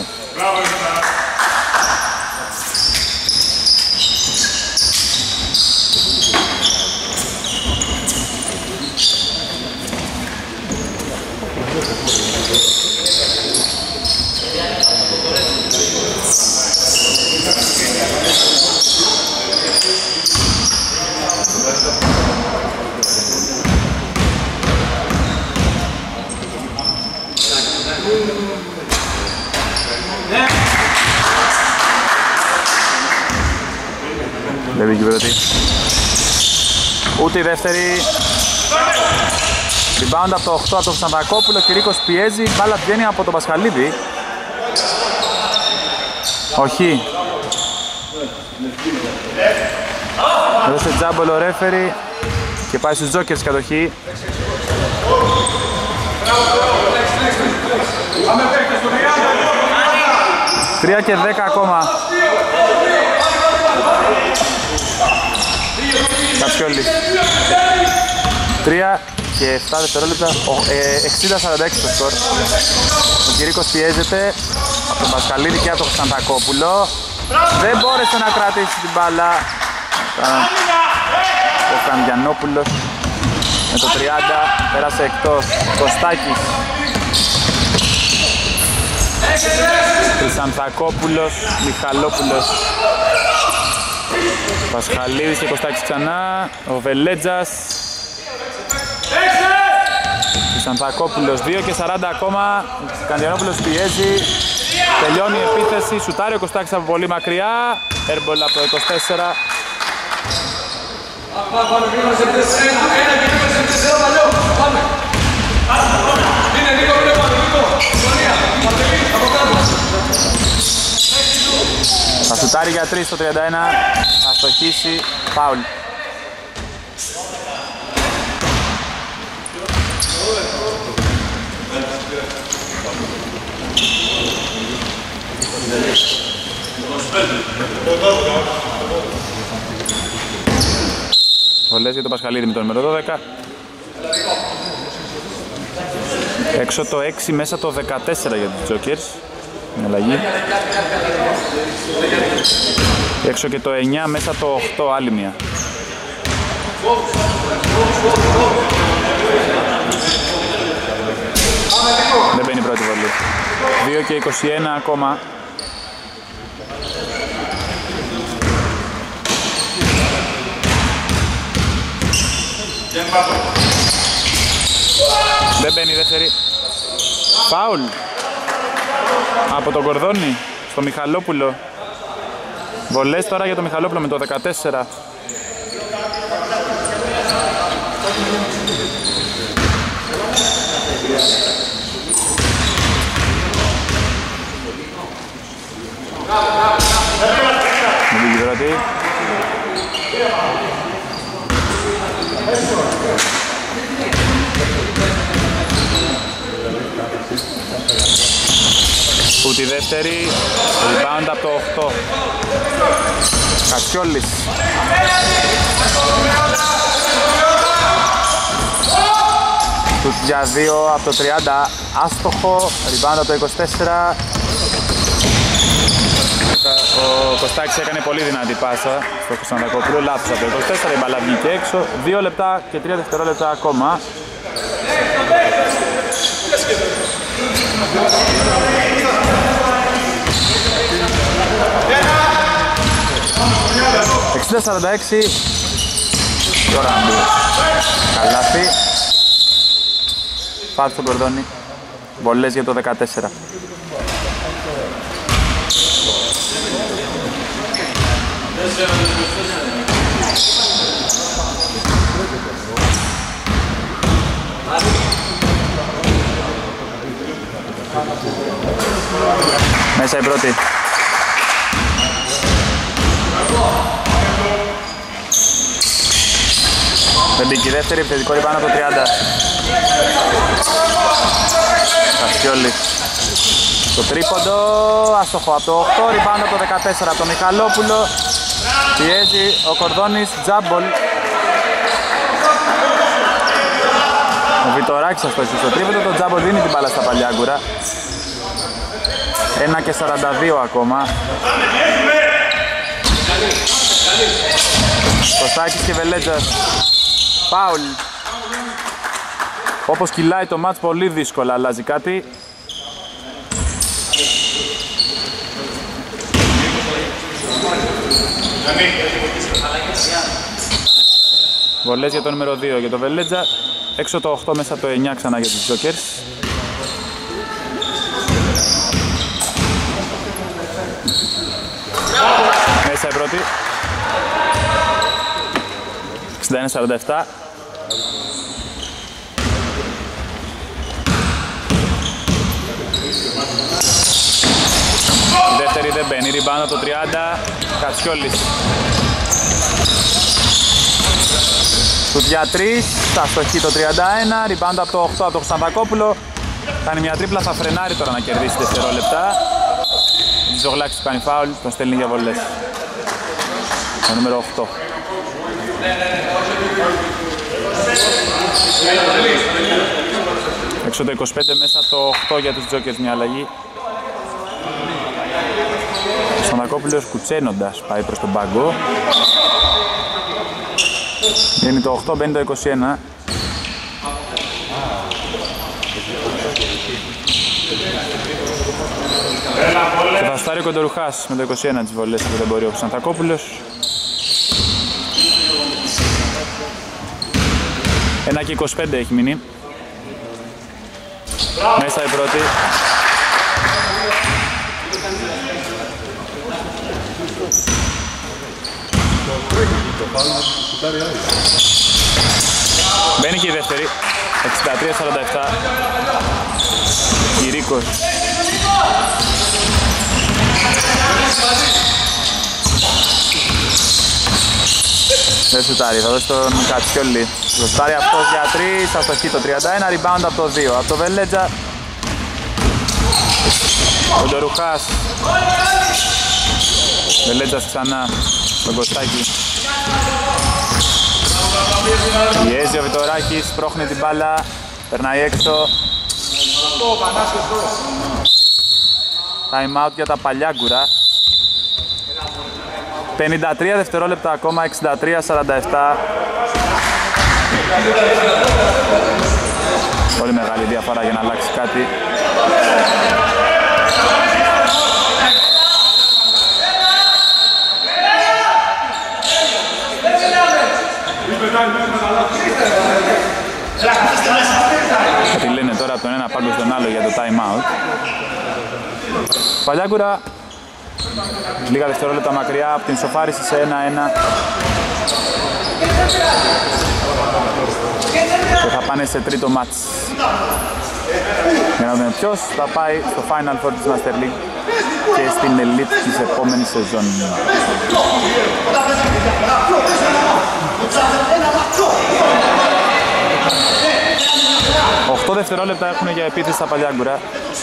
Δεν μπήκε η πρώτη. Ούτε η δεύτερη. Rebound από το οκτώ από τον Χρυσανθακόπουλο. Κυρίκος πιέζει. Μπάλα βγαίνει από τον Πασχαλίδη. Όχι. Έδωσε τζάμπολ ο ρέφερι και πάει στους Jokers κατοχή. Τρία και δέκα ακόμα. Καψιόλης. Τρία και επτά δευτερόλεπτα. εξήντα σαράντα έξι το σκορ. Ο Κυρίκος πιέζεται από τον Πασχαλίδη και από τον Ξανθακόπουλο. Δεν μπόρεσε να κρατήσει την μπάλα. Ο Κανδιανόπουλος με το τριάντα πέρασε εκτός. Κωστάκης. Ξανθακόπουλος, Μιχαλόπουλος, Πασχαλίδης και Κωστάκης ξανά. Ο Βελέτζας. Ξανθακόπουλος, δύο και σαράντα ακόμα. Κανδιανόπουλος πιέζει. Τελειώνει η επίθεση. Σουτάρει ο Κωστάκης από πολύ μακριά. Έρμπολ από το είκοσι τέσσερα. Πάμε, γρήγορα σε τέσσερα. Ένα και γρήγορα σε τέσσερα παλιό. Πάμε. Είναι λίγο, είναι πάνω, λίγο. Σωνία, Παρτελή, από κάτω. Θα σουτάρει για τρία στο τριάντα ένα. Θα στοχίσει. Φάουλ. Βολές για τον Πασχαλίδη με το νούμερο δώδεκα. Έξω το έξι, μέσα το δεκατέσσερα για τους Jokers. Με αλλαγή. Έξω και το εννιά, μέσα το οκτώ, άλλη μία. Δεν μπαίνει η πρώτη βολή. δύο και είκοσι ένα ακόμα. Δεν μπαίνει η δεύτερη. Φάουλ από τον Κορδόνη στο Μιχαλόπουλο. Βολές τώρα για τον Μιχαλόπουλο με το δεκατέσσερα. Με την κυβερνατή. Ούτε η δεύτερη, rebound από το οκτώ. Κατσιόλης. Σουτ για δύο από το τριάντα, άστοχο, rebound από το είκοσι τέσσερα. Ο Κωστάκης έκανε πολύ δυνατή πάσα στο Κωνσταντακόπουλο, λάθος από το είκοσι τέσσερα, η μπάλα βγήκε έξω. δύο λεπτά και τρία δευτερόλεπτα ακόμα. εξήντα σαράντα έξι. Τώρα να μπει καλάθι. Πάτε στον Κορδόνη. Βολές για το δεκατέσσερα. Μέσα η πρώτη. Δεν μπήκε η δεύτερη, επιθετικό ριμπάουντ από το τριάντα. Κασιόλης. Το τρίποντο, άστοχο από το οκτώ, ριμπάουντ από το δεκατέσσερα από τον Μιχαλόπουλο. Πιέζει ο Κορδόνης, τζάμπολ. Ο Βιτοράκης αστόχησε στο τρίποντο, το τζάμπολ δίνει την μπάλα στα Παλιάγκουρα. ένα και σαράντα δύο ακόμα. Κωστάκης και Βελέτζας. Φάουλ. Όπως κυλάει το μάτς πολύ δύσκολα, αλλάζει κάτι. Βολές για το νούμερο δύο για το Βελέτζα. Έξω το οκτώ, μέσα το εννιά ξανά για τους Jokers. Μέσα η πρώτη. εξήντα ένα σαράντα επτά. Η δεύτερη δεν μπαίνει, rebound από το τριάντα, Κατσιόλης. Του για τρεις, θα στοχεί το τριάντα ένα, rebound από το οκτώ από το Κωνσταντακόπουλο. Κάνει μια τρίπλα, θα φρενάρει τώρα να κερδίσει δευτερόλεπτα. Ο Τζογλάκης του κάνει φάουλ, τον στέλνει για βολές. Το νούμερο οκτώ. Έξω το είκοσι πέντε, μέσα το οκτώ για τους Jokers, μια αλλαγή. Ο Κωνσταντακόπουλος κουτσένοντας πάει προς τον πάγκο. Είναι το οκτώ, μπαίνει το είκοσι ένα. Και θα στάρει ο Κοντορουχάς με το είκοσι ένα τις βολές που δεν μπορεί ο Κωνσταντακόπουλος. ένα και είκοσι πέντε έχει μείνει. Μέσα η πρώτη. Μπαίνει και η δεύτερη. εξήντα τρία σαράντα επτά. Κυρίκος. Δεν σουτάρει, θα δώσει τον Κατσιόλη. Σουτάρει αυτός για τρεις, αστοχή το τριάντα ένα, rebound από το δύο. Από το Βελέτζα. Ο Ντορουχάς. Βελέτζας ξανά στον Κωστάκη. Πιέζει ο Βιτοράκης, πρόχνει την μπάλα, περνάει έξω. Time out για τα Παλιάγκουρα. πενήντα τρία δευτερόλεπτα ακόμα, εξήντα τρία σαράντα επτά. Πολύ μεγάλη διαφορά για να αλλάξει κάτι. Κάτι λένε τώρα από τον ένα πάγκο στον άλλο για το time out. Παλιάγκουρα λίγα δευτερόλεπτα μακριά από την σοφάριση σε ένα ένα. Και θα πάνε σε τρίτο μάτς. Για να δούμε ποιος θα πάει στο Final Four της Master League και στην Elite της επόμενης σεζόν. οκτώ δευτερόλεπτα έχουν για επίθεση στα Παλιάγκουρα.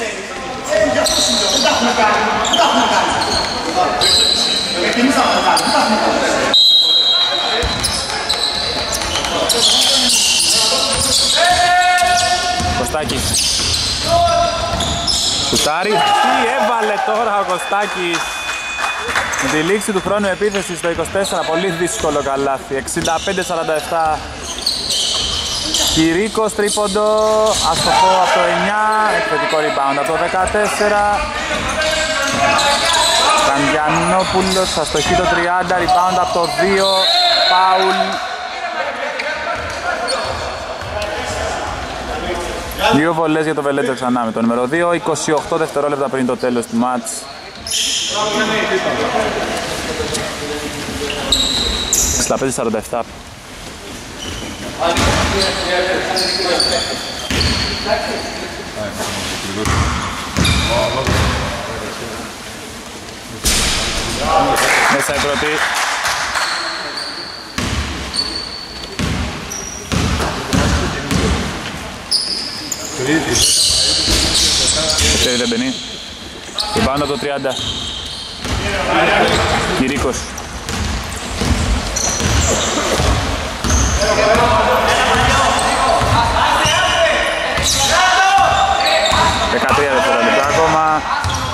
Κωστάκης. Σουτάρι. Τι έβαλε τώρα ο Κωστάκης. Με τη λήξη του χρόνου επίθεσης στο είκοσι τέσσερα, πολύ δύσκολο καλάθι. εξήντα πέντε σαράντα επτά. Κυρίκος τρίποντο, αστοχό από το εννιά, εκπαιδευτικό rebound από το δεκατέσσερα. Κανδιανόπουλος, αστοχή το τριάντα, rebound από το δύο, φάουλ. Δύο βολές για το Βελέτζα ξανά με το νούμερο δύο, είκοσι οκτώ δευτερόλεπτα πριν το τέλος του μάτς. εξήντα πέντε σαράντα επτά. Μέσα η πρώτη. Ξέρει δεν μπαίνει. Και πάνω από το τριάντα. Κυρίκος. δεκατρία δευτερόλεπτα ακόμα.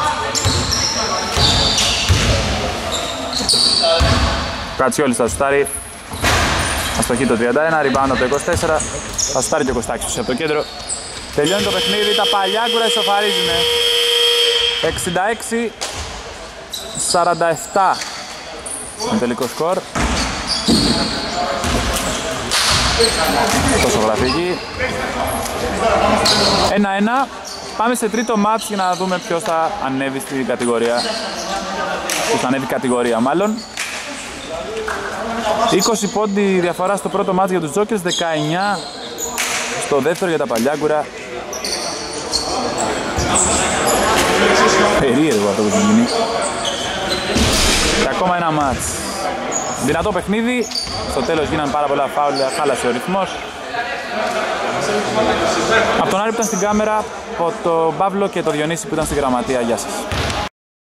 Κατσιόλης θα σουτάρει. Αστοχή το τριάντα ένα, rebound από το είκοσι τέσσερα. Θα σουτάρει και ο Κωστάκης από το κέντρο. Τελειώνει το παιχνίδι, τα Παλιάγκουρα ισοφαρίζουν. εξήντα έξι σαράντα επτά με τελικό σκορ. Τόσο γραφική. ένα ένα. Πάμε σε τρίτο μάτς για να δούμε ποιος θα ανέβει στην κατηγορία. Ποιος θα ανέβει κατηγορία μάλλον. είκοσι πόντι διαφορά στο πρώτο μάτς για τους Jokers, δεκαεννιά στο δεύτερο για τα Παλιάγκουρα. Περίεργο αυτό που έχει γίνει. Και ακόμα ένα μάτς. Δυνατό παιχνίδι, στο τέλος γίνανε πάρα πολλά φάουλ, χάλασε ο ρυθμός. Από τον Άρη που ήταν στην κάμερα, από τον Παύλο και τον Διονύση που ήταν στη γραμματεία. Γεια σας.